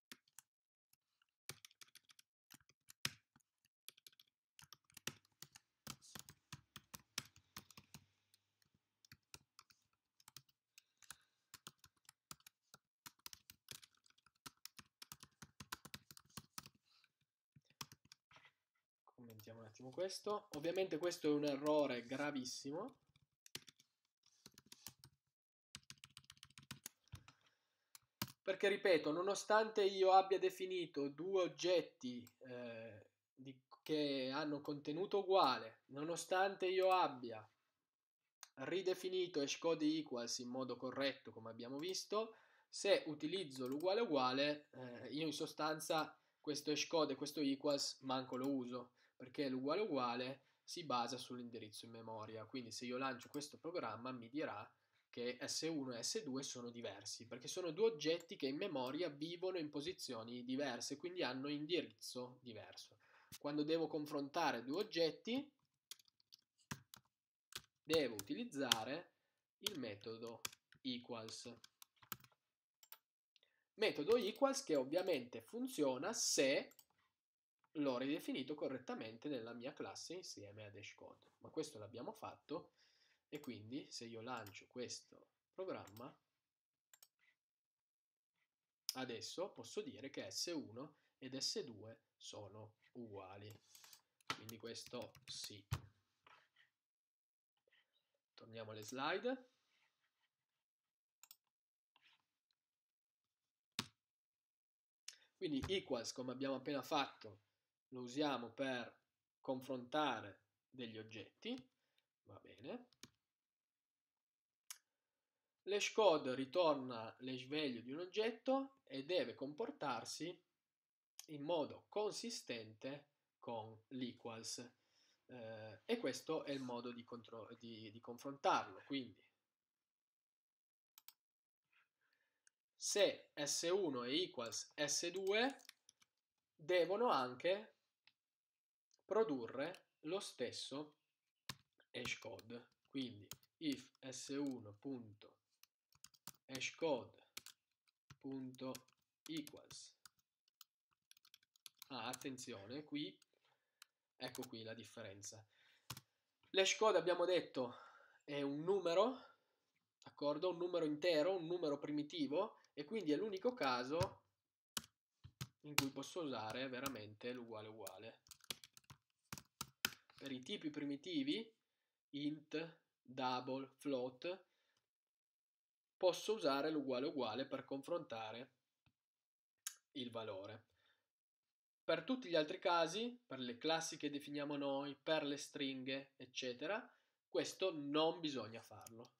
commentiamo un attimo questo. Ovviamente questo è un errore gravissimo, perché ripeto, nonostante io abbia definito due oggetti eh, di, che hanno contenuto uguale, nonostante io abbia ridefinito hashcode equals in modo corretto come abbiamo visto, se utilizzo l'uguale uguale eh, io in sostanza questo hashcode e questo equals manco lo uso, perché l'uguale uguale si basa sull'indirizzo in memoria. Quindi se io lancio questo programma mi dirà che S uno e S due sono diversi, perché sono due oggetti che in memoria vivono in posizioni diverse, quindi hanno indirizzo diverso. Quando devo confrontare due oggetti devo utilizzare il metodo equals. Metodo equals che ovviamente funziona se l'ho ridefinito correttamente nella mia classe insieme ad hashcode. Ma questo l'abbiamo fatto e quindi se io lancio questo programma, adesso posso dire che S uno ed S due sono uguali. Quindi questo sì. Torniamo alle slide. Quindi equals, come abbiamo appena fatto, lo usiamo per confrontare degli oggetti, va bene. L'hashcode ritorna l'hash value di un oggetto e deve comportarsi in modo consistente con l'equals. eh, e questo è il modo di, di, di confrontarlo. Quindi se S uno è equals S due devono anche produrre lo stesso hashcode. Quindi if S uno.hashcode.equals, ah, attenzione, qui ecco qui la differenza. L'hashcode abbiamo detto è un numero, d'accordo? Un numero intero, un numero primitivo, e quindi è l'unico caso in cui posso usare veramente l'uguale uguale. Per i tipi primitivi, int, double, float, posso usare l'uguale uguale per confrontare il valore. Per tutti gli altri casi, per le classi che definiamo noi, per le stringhe, eccetera, questo non bisogna farlo.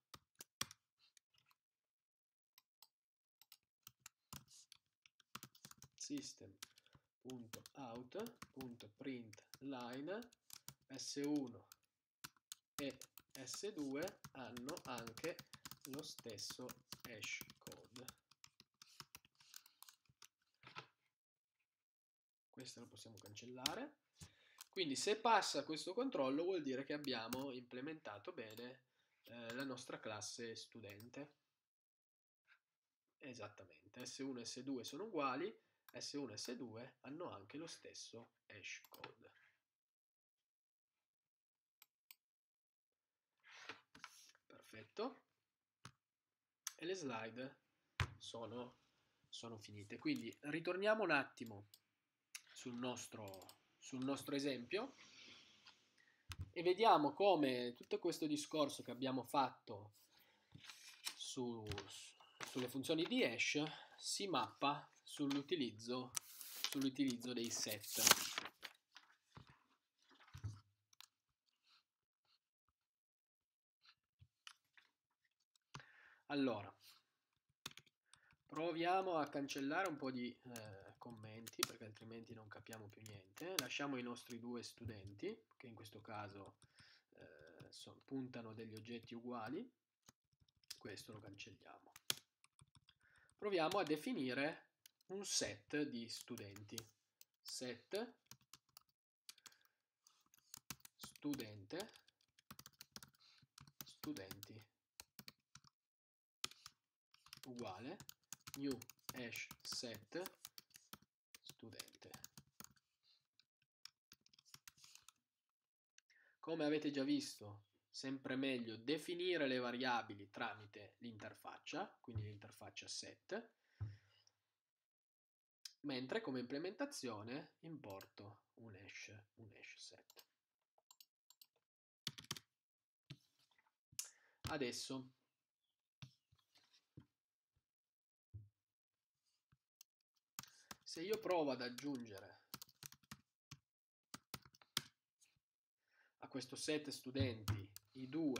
System.out.println S uno e S due hanno anche lo stesso hashcode. Questo lo possiamo cancellare. Quindi se passa questo controllo vuol dire che abbiamo implementato bene eh, la nostra classe studente. Esattamente, S uno e S due sono uguali, S uno e S due hanno anche lo stesso hashcode. Perfetto. E le slide sono, sono finite. Quindi ritorniamo un attimo sul nostro, sul nostro esempio e vediamo come tutto questo discorso che abbiamo fatto su, sulle funzioni di hash si mappa sull'utilizzo sull'utilizzo dei set. Allora, proviamo a cancellare un po' di eh, commenti, perché altrimenti non capiamo più niente. Lasciamo i nostri due studenti, che in questo caso eh, so, puntano degli oggetti uguali. Questo lo cancelliamo. Proviamo a definire un set di studenti. Set studente studenti uguale new hash set studente. Come avete già visto, sempre meglio definire le variabili tramite l'interfaccia, quindi l'interfaccia set, mentre come implementazione importo un hash, un hash set. Adesso se io provo ad aggiungere a questo set studenti i due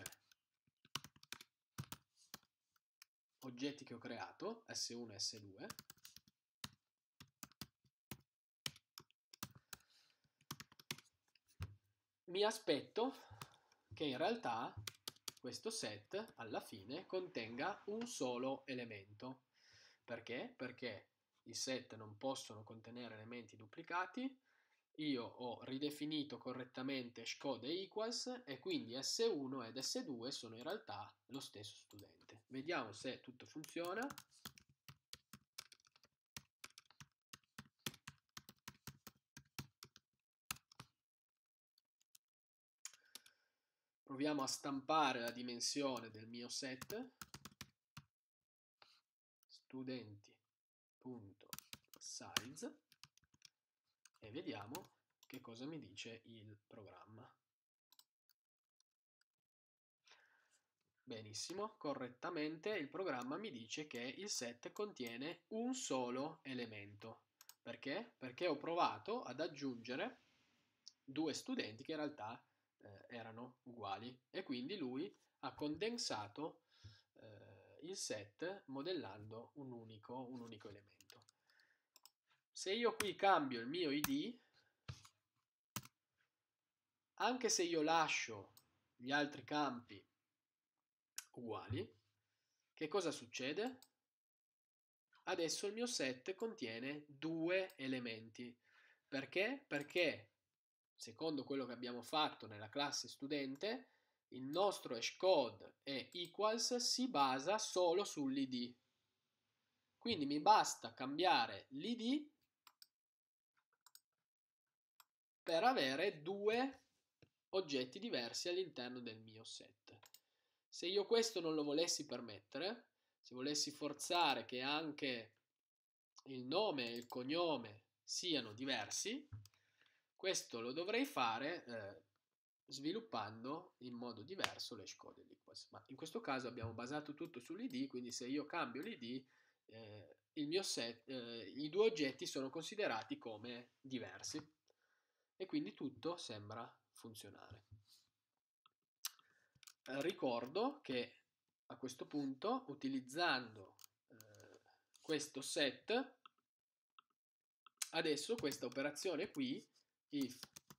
oggetti che ho creato, S uno e S due, mi aspetto che in realtà questo set alla fine contenga un solo elemento. Perché? Perché i set non possono contenere elementi duplicati. Io ho ridefinito correttamente hashcode e equals e quindi S uno ed S due sono in realtà lo stesso studente. Vediamo se tutto funziona. Proviamo a stampare la dimensione del mio set. Studenti.size e vediamo che cosa mi dice il programma. Benissimo, correttamente il programma mi dice che il set contiene un solo elemento. Perché? Perché ho provato ad aggiungere due studenti che in realtà eh, erano uguali e quindi lui ha condensato eh, il set modellando un unico, un unico elemento. Se io qui cambio il mio I D, anche se io lascio gli altri campi uguali, che cosa succede? Adesso il mio set contiene due elementi. Perché? Perché, secondo quello che abbiamo fatto nella classe studente, il nostro hashcode e equals si basa solo sull'I D. Quindi mi basta cambiare l'I D per avere due oggetti diversi all'interno del mio set. Se io questo non lo volessi permettere, se volessi forzare che anche il nome e il cognome siano diversi, questo lo dovrei fare eh, sviluppando in modo diverso l'hashcode e l'equals. Ma in questo caso abbiamo basato tutto sull'I D, quindi se io cambio l'I D, eh, il mio set, eh, i due oggetti sono considerati come diversi e quindi tutto sembra funzionare. Eh, ricordo che a questo punto, utilizzando eh, questo set, adesso questa operazione qui, if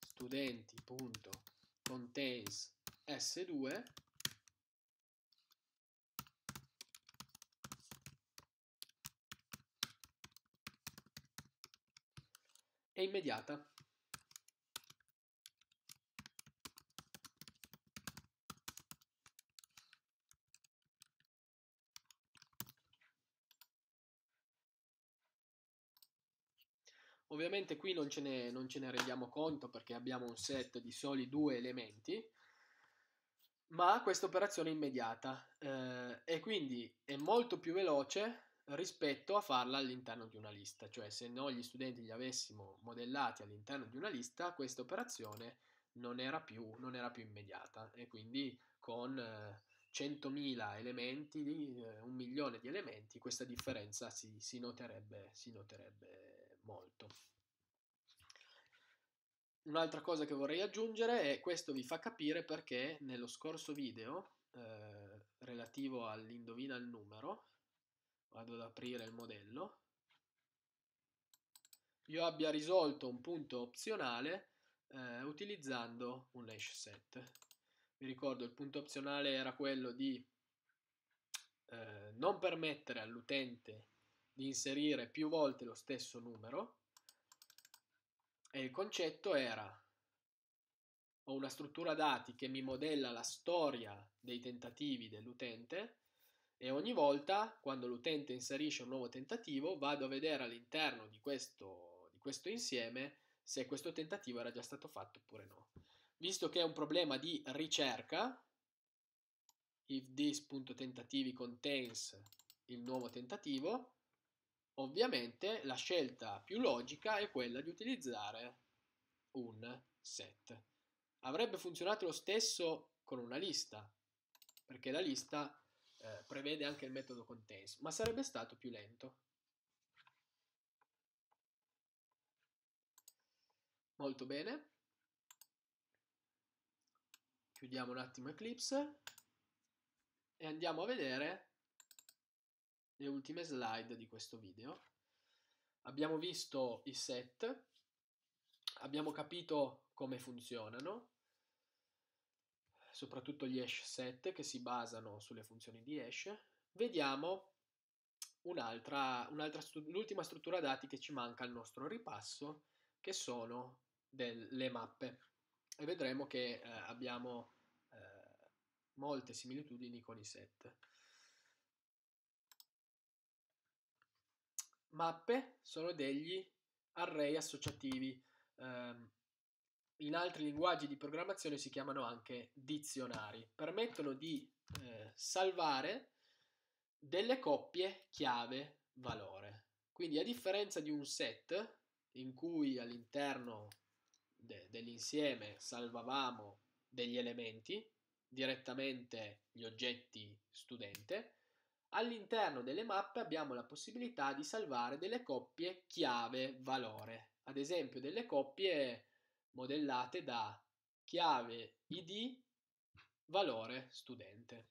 studenti.contains S due, è immediata. Ovviamente qui non ce ne, non ce ne rendiamo conto perché abbiamo un set di soli due elementi, ma questa operazione è immediata eh, e quindi è molto più veloce rispetto a farla all'interno di una lista. Cioè, se noi gli studenti li avessimo modellati all'interno di una lista, questa operazione non era più, non era più immediata e quindi con eh, centomila elementi, eh, un milione di elementi, questa differenza si, si noterebbe, si noterebbe molto. Un'altra cosa che vorrei aggiungere è questo vi fa capire perché nello scorso video eh, relativo all'indovina il numero, vado ad aprire il modello, io abbia risolto un punto opzionale eh, utilizzando un hash set. Vi ricordo il punto opzionale era quello di eh, non permettere all'utente di inserire più volte lo stesso numero e il concetto era: ho una struttura dati che mi modella la storia dei tentativi dell'utente e ogni volta quando l'utente inserisce un nuovo tentativo vado a vedere all'interno di questo, di questo insieme se questo tentativo era già stato fatto oppure no. Visto che è un problema di ricerca, if this.tentativi contains il nuovo tentativo, ovviamente la scelta più logica è quella di utilizzare un set. Avrebbe funzionato lo stesso con una lista, perché la lista eh, prevede anche il metodo contains, ma sarebbe stato più lento. Molto bene. Chiudiamo un attimo Eclipse e andiamo a vedere le ultime slide di questo video. Abbiamo visto i set, abbiamo capito come funzionano, soprattutto gli hash set che si basano sulle funzioni di hash. Vediamo un'altra, un'altra l'ultima struttura dati che ci manca al nostro ripasso, che sono delle mappe, e vedremo che eh, abbiamo eh, molte similitudini con i set. Mappe sono degli array associativi, um, in altri linguaggi di programmazione si chiamano anche dizionari, permettono di eh, salvare delle coppie chiave valore. Quindi a differenza di un set in cui all'interno de- dell'insieme salvavamo degli elementi, direttamente gli oggetti studente, all'interno delle mappe abbiamo la possibilità di salvare delle coppie chiave valore, ad esempio delle coppie modellate da chiave I D valore studente.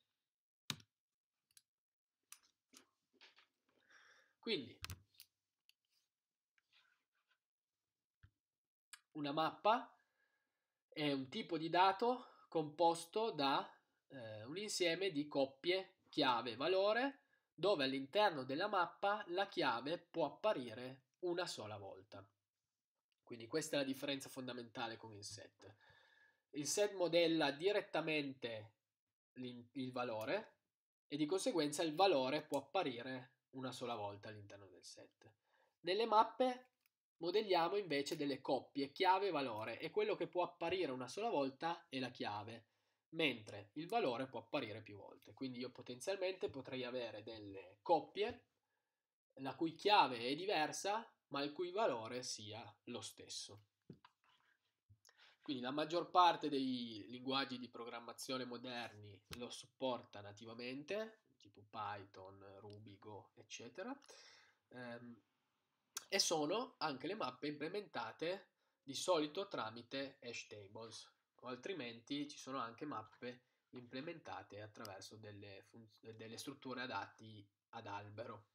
Quindi una mappa è un tipo di dato composto da eh, un insieme di coppie chiave-valore dove all'interno della mappa la chiave può apparire una sola volta. Quindi questa è la differenza fondamentale con il set. Il set modella direttamente il valore e di conseguenza il valore può apparire una sola volta all'interno del set. Nelle mappe modelliamo invece delle coppie chiave-valore e quello che può apparire una sola volta è la chiave, mentre il valore può apparire più volte. Quindi io potenzialmente potrei avere delle coppie la cui chiave è diversa ma il cui valore sia lo stesso. Quindi la maggior parte dei linguaggi di programmazione moderni lo supporta nativamente, tipo Python, Ruby, Go, eccetera, ehm, e sono anche le mappe implementate di solito tramite hash tables, o altrimenti ci sono anche mappe implementate attraverso delle, funz- delle strutture adatti ad albero.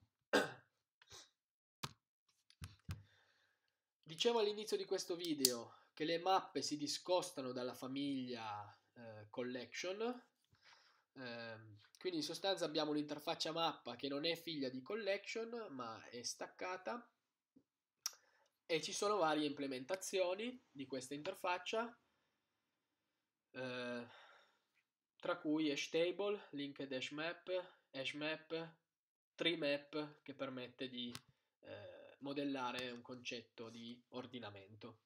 Dicevo all'inizio di questo video che le mappe si discostano dalla famiglia eh, collection, eh, quindi in sostanza abbiamo un'interfaccia mappa che non è figlia di collection ma è staccata e ci sono varie implementazioni di questa interfaccia, eh, tra cui hashtable, linked hashmap, hashmap, treemap che permette di eh, modellare un concetto di ordinamento.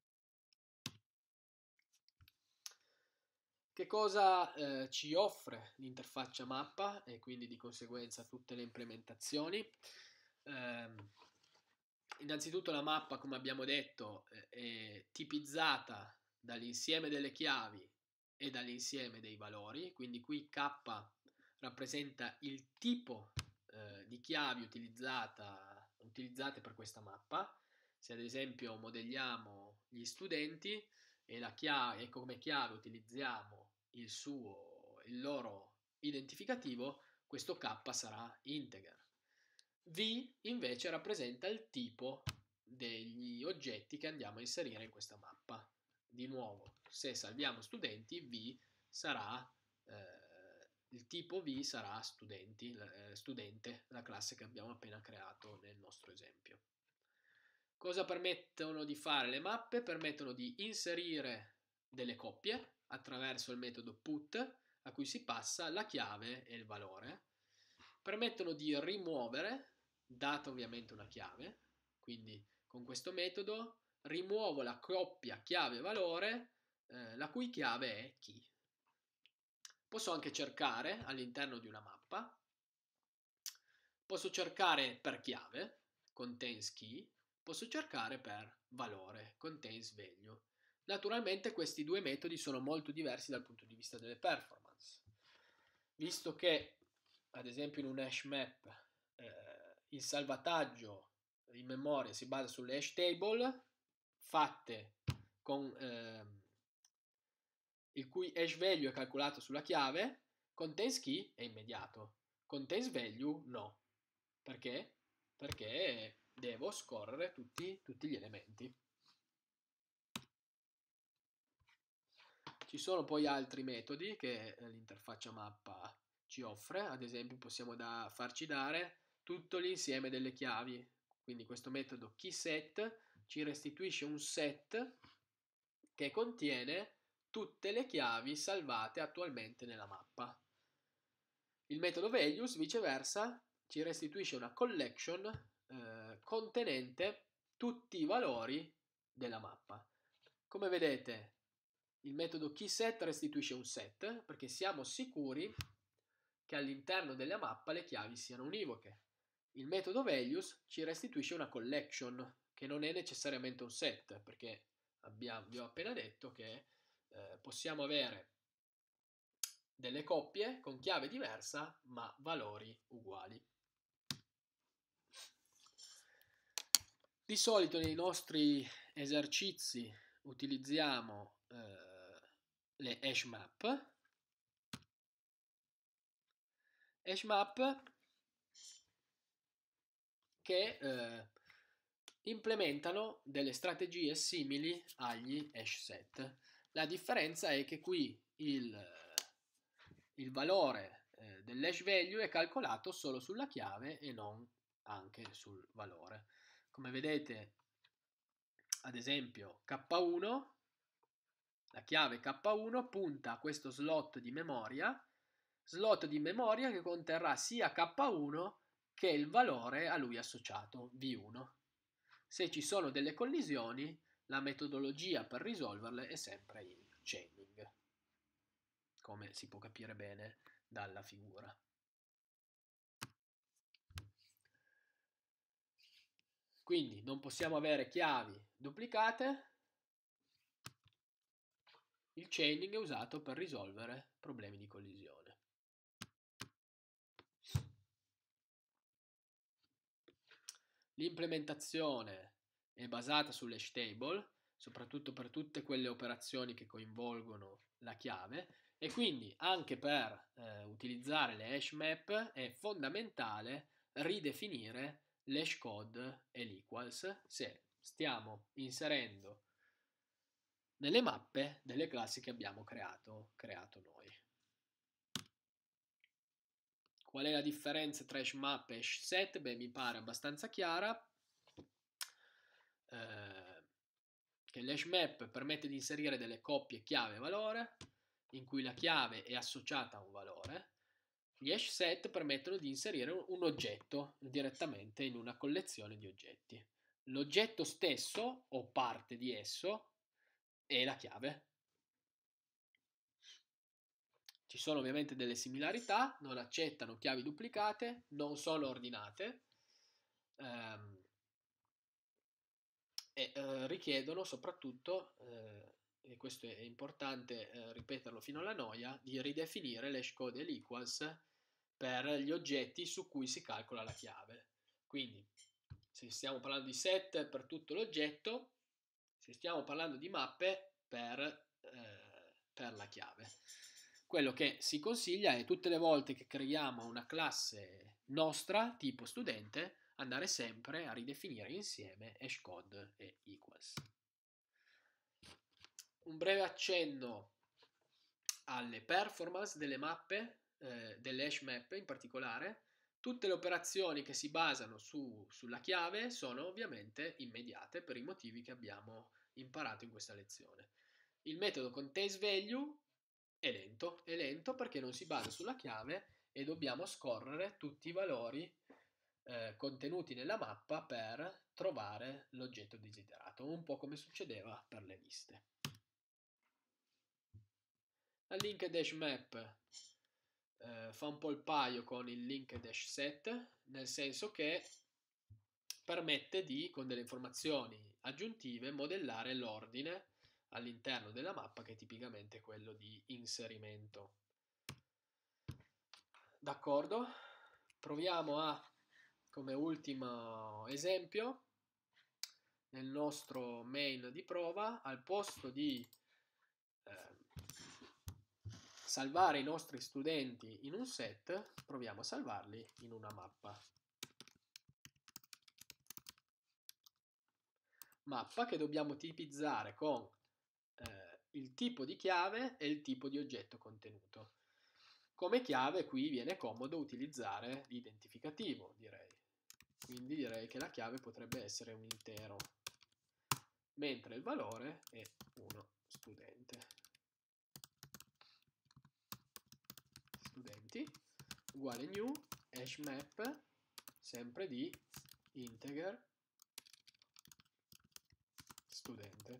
Che cosa eh, ci offre l'interfaccia mappa e quindi di conseguenza tutte le implementazioni? Eh, innanzitutto la mappa, come abbiamo detto, è tipizzata dall'insieme delle chiavi e dall'insieme dei valori, quindi qui K rappresenta il tipo eh, di chiavi utilizzata, utilizzate per questa mappa. Se ad esempio modelliamo gli studenti e, la chiave, e come chiave utilizziamo il, suo, il loro identificativo, questo K sarà integer. V invece rappresenta il tipo degli oggetti che andiamo a inserire in questa mappa. Di nuovo, se salviamo studenti, V sarà eh, il tipo V sarà studenti, eh, studente, la classe che abbiamo appena creato nel nostro esempio. Cosa permettono di fare le mappe? Permettono di inserire delle coppie attraverso il metodo put a cui si passa la chiave e il valore. Permettono di rimuovere, data ovviamente una chiave, quindi con questo metodo rimuovo la coppia chiave-valore eh, la cui chiave è key. Posso anche cercare all'interno di una mappa, posso cercare per chiave, contains key, posso cercare per valore, contains value. Naturalmente questi due metodi sono molto diversi dal punto di vista delle performance, visto che ad esempio in un hash map eh, il salvataggio in memoria si basa sulle hash table fatte con eh, il cui hash value è calcolato sulla chiave, contains key è immediato, contains value no. Perché? Perché devo scorrere tutti, tutti gli elementi. Ci sono poi altri metodi che l'interfaccia mappa ci offre, ad esempio possiamo da, farci dare tutto l'insieme delle chiavi, quindi questo metodo keySet ci restituisce un set che contiene tutte le chiavi salvate attualmente nella mappa. Il metodo values viceversa ci restituisce una collection eh, contenente tutti i valori della mappa. Come vedete, il metodo keySet restituisce un set perché siamo sicuri che all'interno della mappa le chiavi siano univoche. Il metodo values ci restituisce una collection che non è necessariamente un set perché abbiamo, vi ho appena detto che eh, possiamo avere delle coppie con chiave diversa ma valori uguali. Di solito nei nostri esercizi utilizziamo eh, le hash map. Hash map che eh, implementano delle strategie simili agli hash set. La differenza è che qui il, il valore eh, dell'hash value è calcolato solo sulla chiave e non anche sul valore. Come vedete, ad esempio K uno, la chiave K uno punta a questo slot di memoria, slot di memoria che conterrà sia K uno che il valore a lui associato, V uno. Se ci sono delle collisioni, la metodologia per risolverle è sempre il chaining, come si può capire bene dalla figura. Quindi non possiamo avere chiavi duplicate. Il chaining è usato per risolvere problemi di collisione. L'implementazione è basata sull'hash table, soprattutto per tutte quelle operazioni che coinvolgono la chiave, e quindi anche per eh, utilizzare le hash map è fondamentale ridefinire l'hash code e l'equals se stiamo inserendo nelle mappe delle classi che abbiamo creato, creato noi. Qual è la differenza tra hash map e hash set? Beh, mi pare abbastanza chiara. Eh, che l'hash map permette di inserire delle coppie chiave-valore in cui la chiave è associata a un valore. Gli hash set permettono di inserire un oggetto direttamente in una collezione di oggetti. L'oggetto stesso o parte di esso è la chiave. Ci sono ovviamente delle similarità, non accettano chiavi duplicate, non sono ordinate ehm, e eh, richiedono soprattutto, eh, e questo è importante eh, ripeterlo fino alla noia, di ridefinire l'hash code e l'equals per gli oggetti su cui si calcola la chiave. Quindi se stiamo parlando di set per tutto l'oggetto, se stiamo parlando di mappe per, eh, per la chiave. Quello che si consiglia è tutte le volte che creiamo una classe nostra, tipo studente, andare sempre a ridefinire insieme hash code e equals. Un breve accenno alle performance delle mappe, eh, delle hash map in particolare. Tutte le operazioni che si basano su, sulla chiave sono ovviamente immediate per i motivi che abbiamo imparato in questa lezione. Il metodo contains value è lento, è lento perché non si basa sulla chiave e dobbiamo scorrere tutti i valori eh, contenuti nella mappa per trovare l'oggetto desiderato, un po' come succedeva per le liste. La linked hash map eh, fa un po' il paio con il linked hash set, nel senso che permette di, con delle informazioni aggiuntive, modellare l'ordine all'interno della mappa, che è tipicamente quello di inserimento. D'accordo? Proviamo a, come ultimo esempio, nel nostro main di prova, al posto di eh, salvare i nostri studenti in un set, proviamo a salvarli in una mappa. Mappa che dobbiamo tipizzare con eh, il tipo di chiave e il tipo di oggetto contenuto. Come chiave qui viene comodo utilizzare l'identificativo, direi. Quindi direi che la chiave potrebbe essere un intero, mentre il valore è uno studente. Studenti uguale new hash map sempre di integer studente.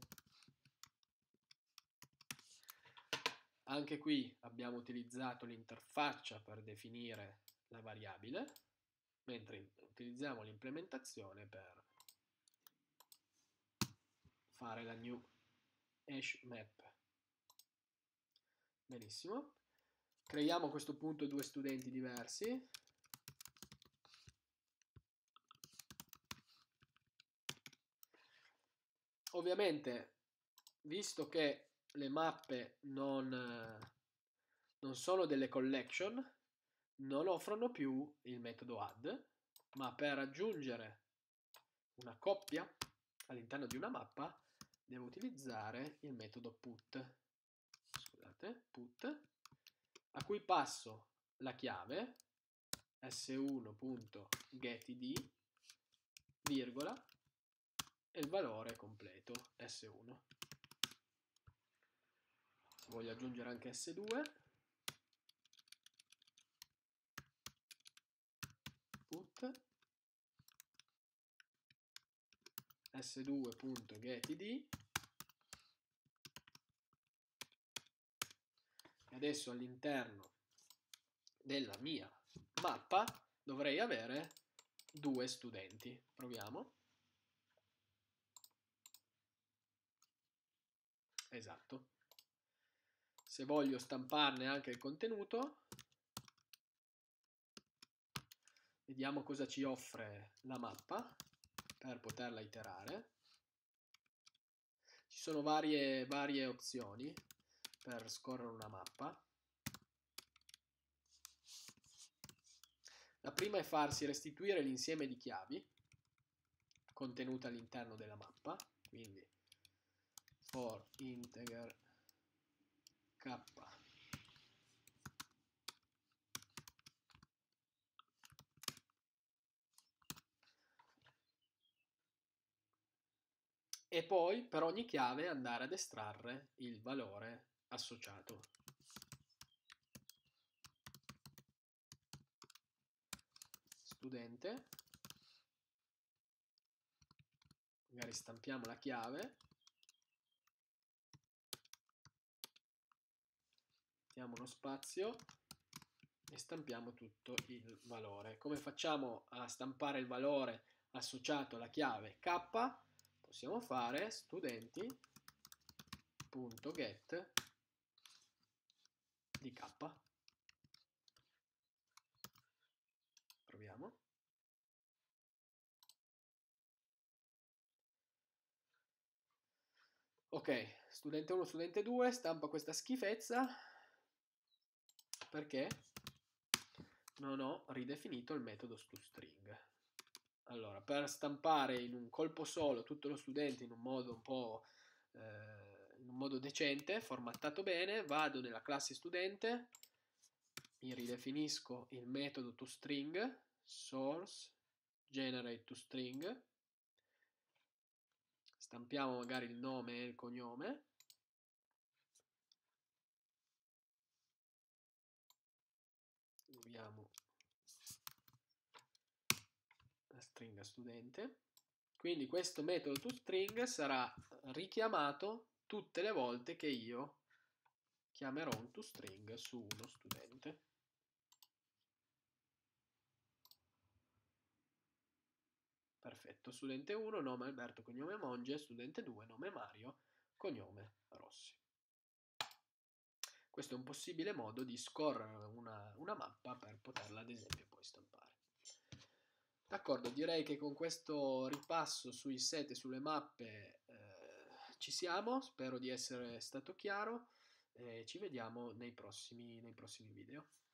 Anche qui abbiamo utilizzato l'interfaccia per definire la variabile, mentre utilizziamo l'implementazione per fare la new hash map. Benissimo. Creiamo a questo punto due studenti diversi. Ovviamente, visto che le mappe non, non sono delle collection, non offrono più il metodo add, ma per aggiungere una coppia all'interno di una mappa devo utilizzare il metodo put. scusate, put, a cui passo la chiave s uno.getID, virgola, e il valore completo S uno. Voglio aggiungere anche S due, put S due.getID, e adesso all'interno della mia mappa dovrei avere due studenti. Proviamo. Esatto. Se voglio stamparne anche il contenuto, vediamo cosa ci offre la mappa per poterla iterare. Ci sono varie, varie opzioni per scorrere una mappa. La prima è farsi restituire l'insieme di chiavi contenute all'interno della mappa, quindi for integer k e poi per ogni chiave andare ad estrarre il valore associato. Studente, magari stampiamo la chiave, mettiamo uno spazio e stampiamo tutto il valore. Come facciamo a stampare il valore associato alla chiave K? Possiamo fare studenti.get di K. Proviamo. Ok, studente uno, studente due, stampa questa schifezza perché non ho ridefinito il metodo toString. Allora, per stampare in un colpo solo tutto lo studente in un modo un po' eh, in un modo decente, formattato bene, vado nella classe studente, mi ridefinisco il metodo toString, source generate toString, stampiamo magari il nome e il cognome, usiamo la stringa studente. Quindi questo metodo toString sarà richiamato tutte le volte che io chiamerò un toString su uno studente. Perfetto, studente uno, nome Alberto, cognome Monge, studente due, nome Mario, cognome Rossi. Questo è un possibile modo di scorrere una, una mappa per poterla ad esempio poi stampare. D'accordo, direi che con questo ripasso sui set e sulle mappe eh, ci siamo, spero di essere stato chiaro e ci vediamo nei prossimi, nei prossimi video.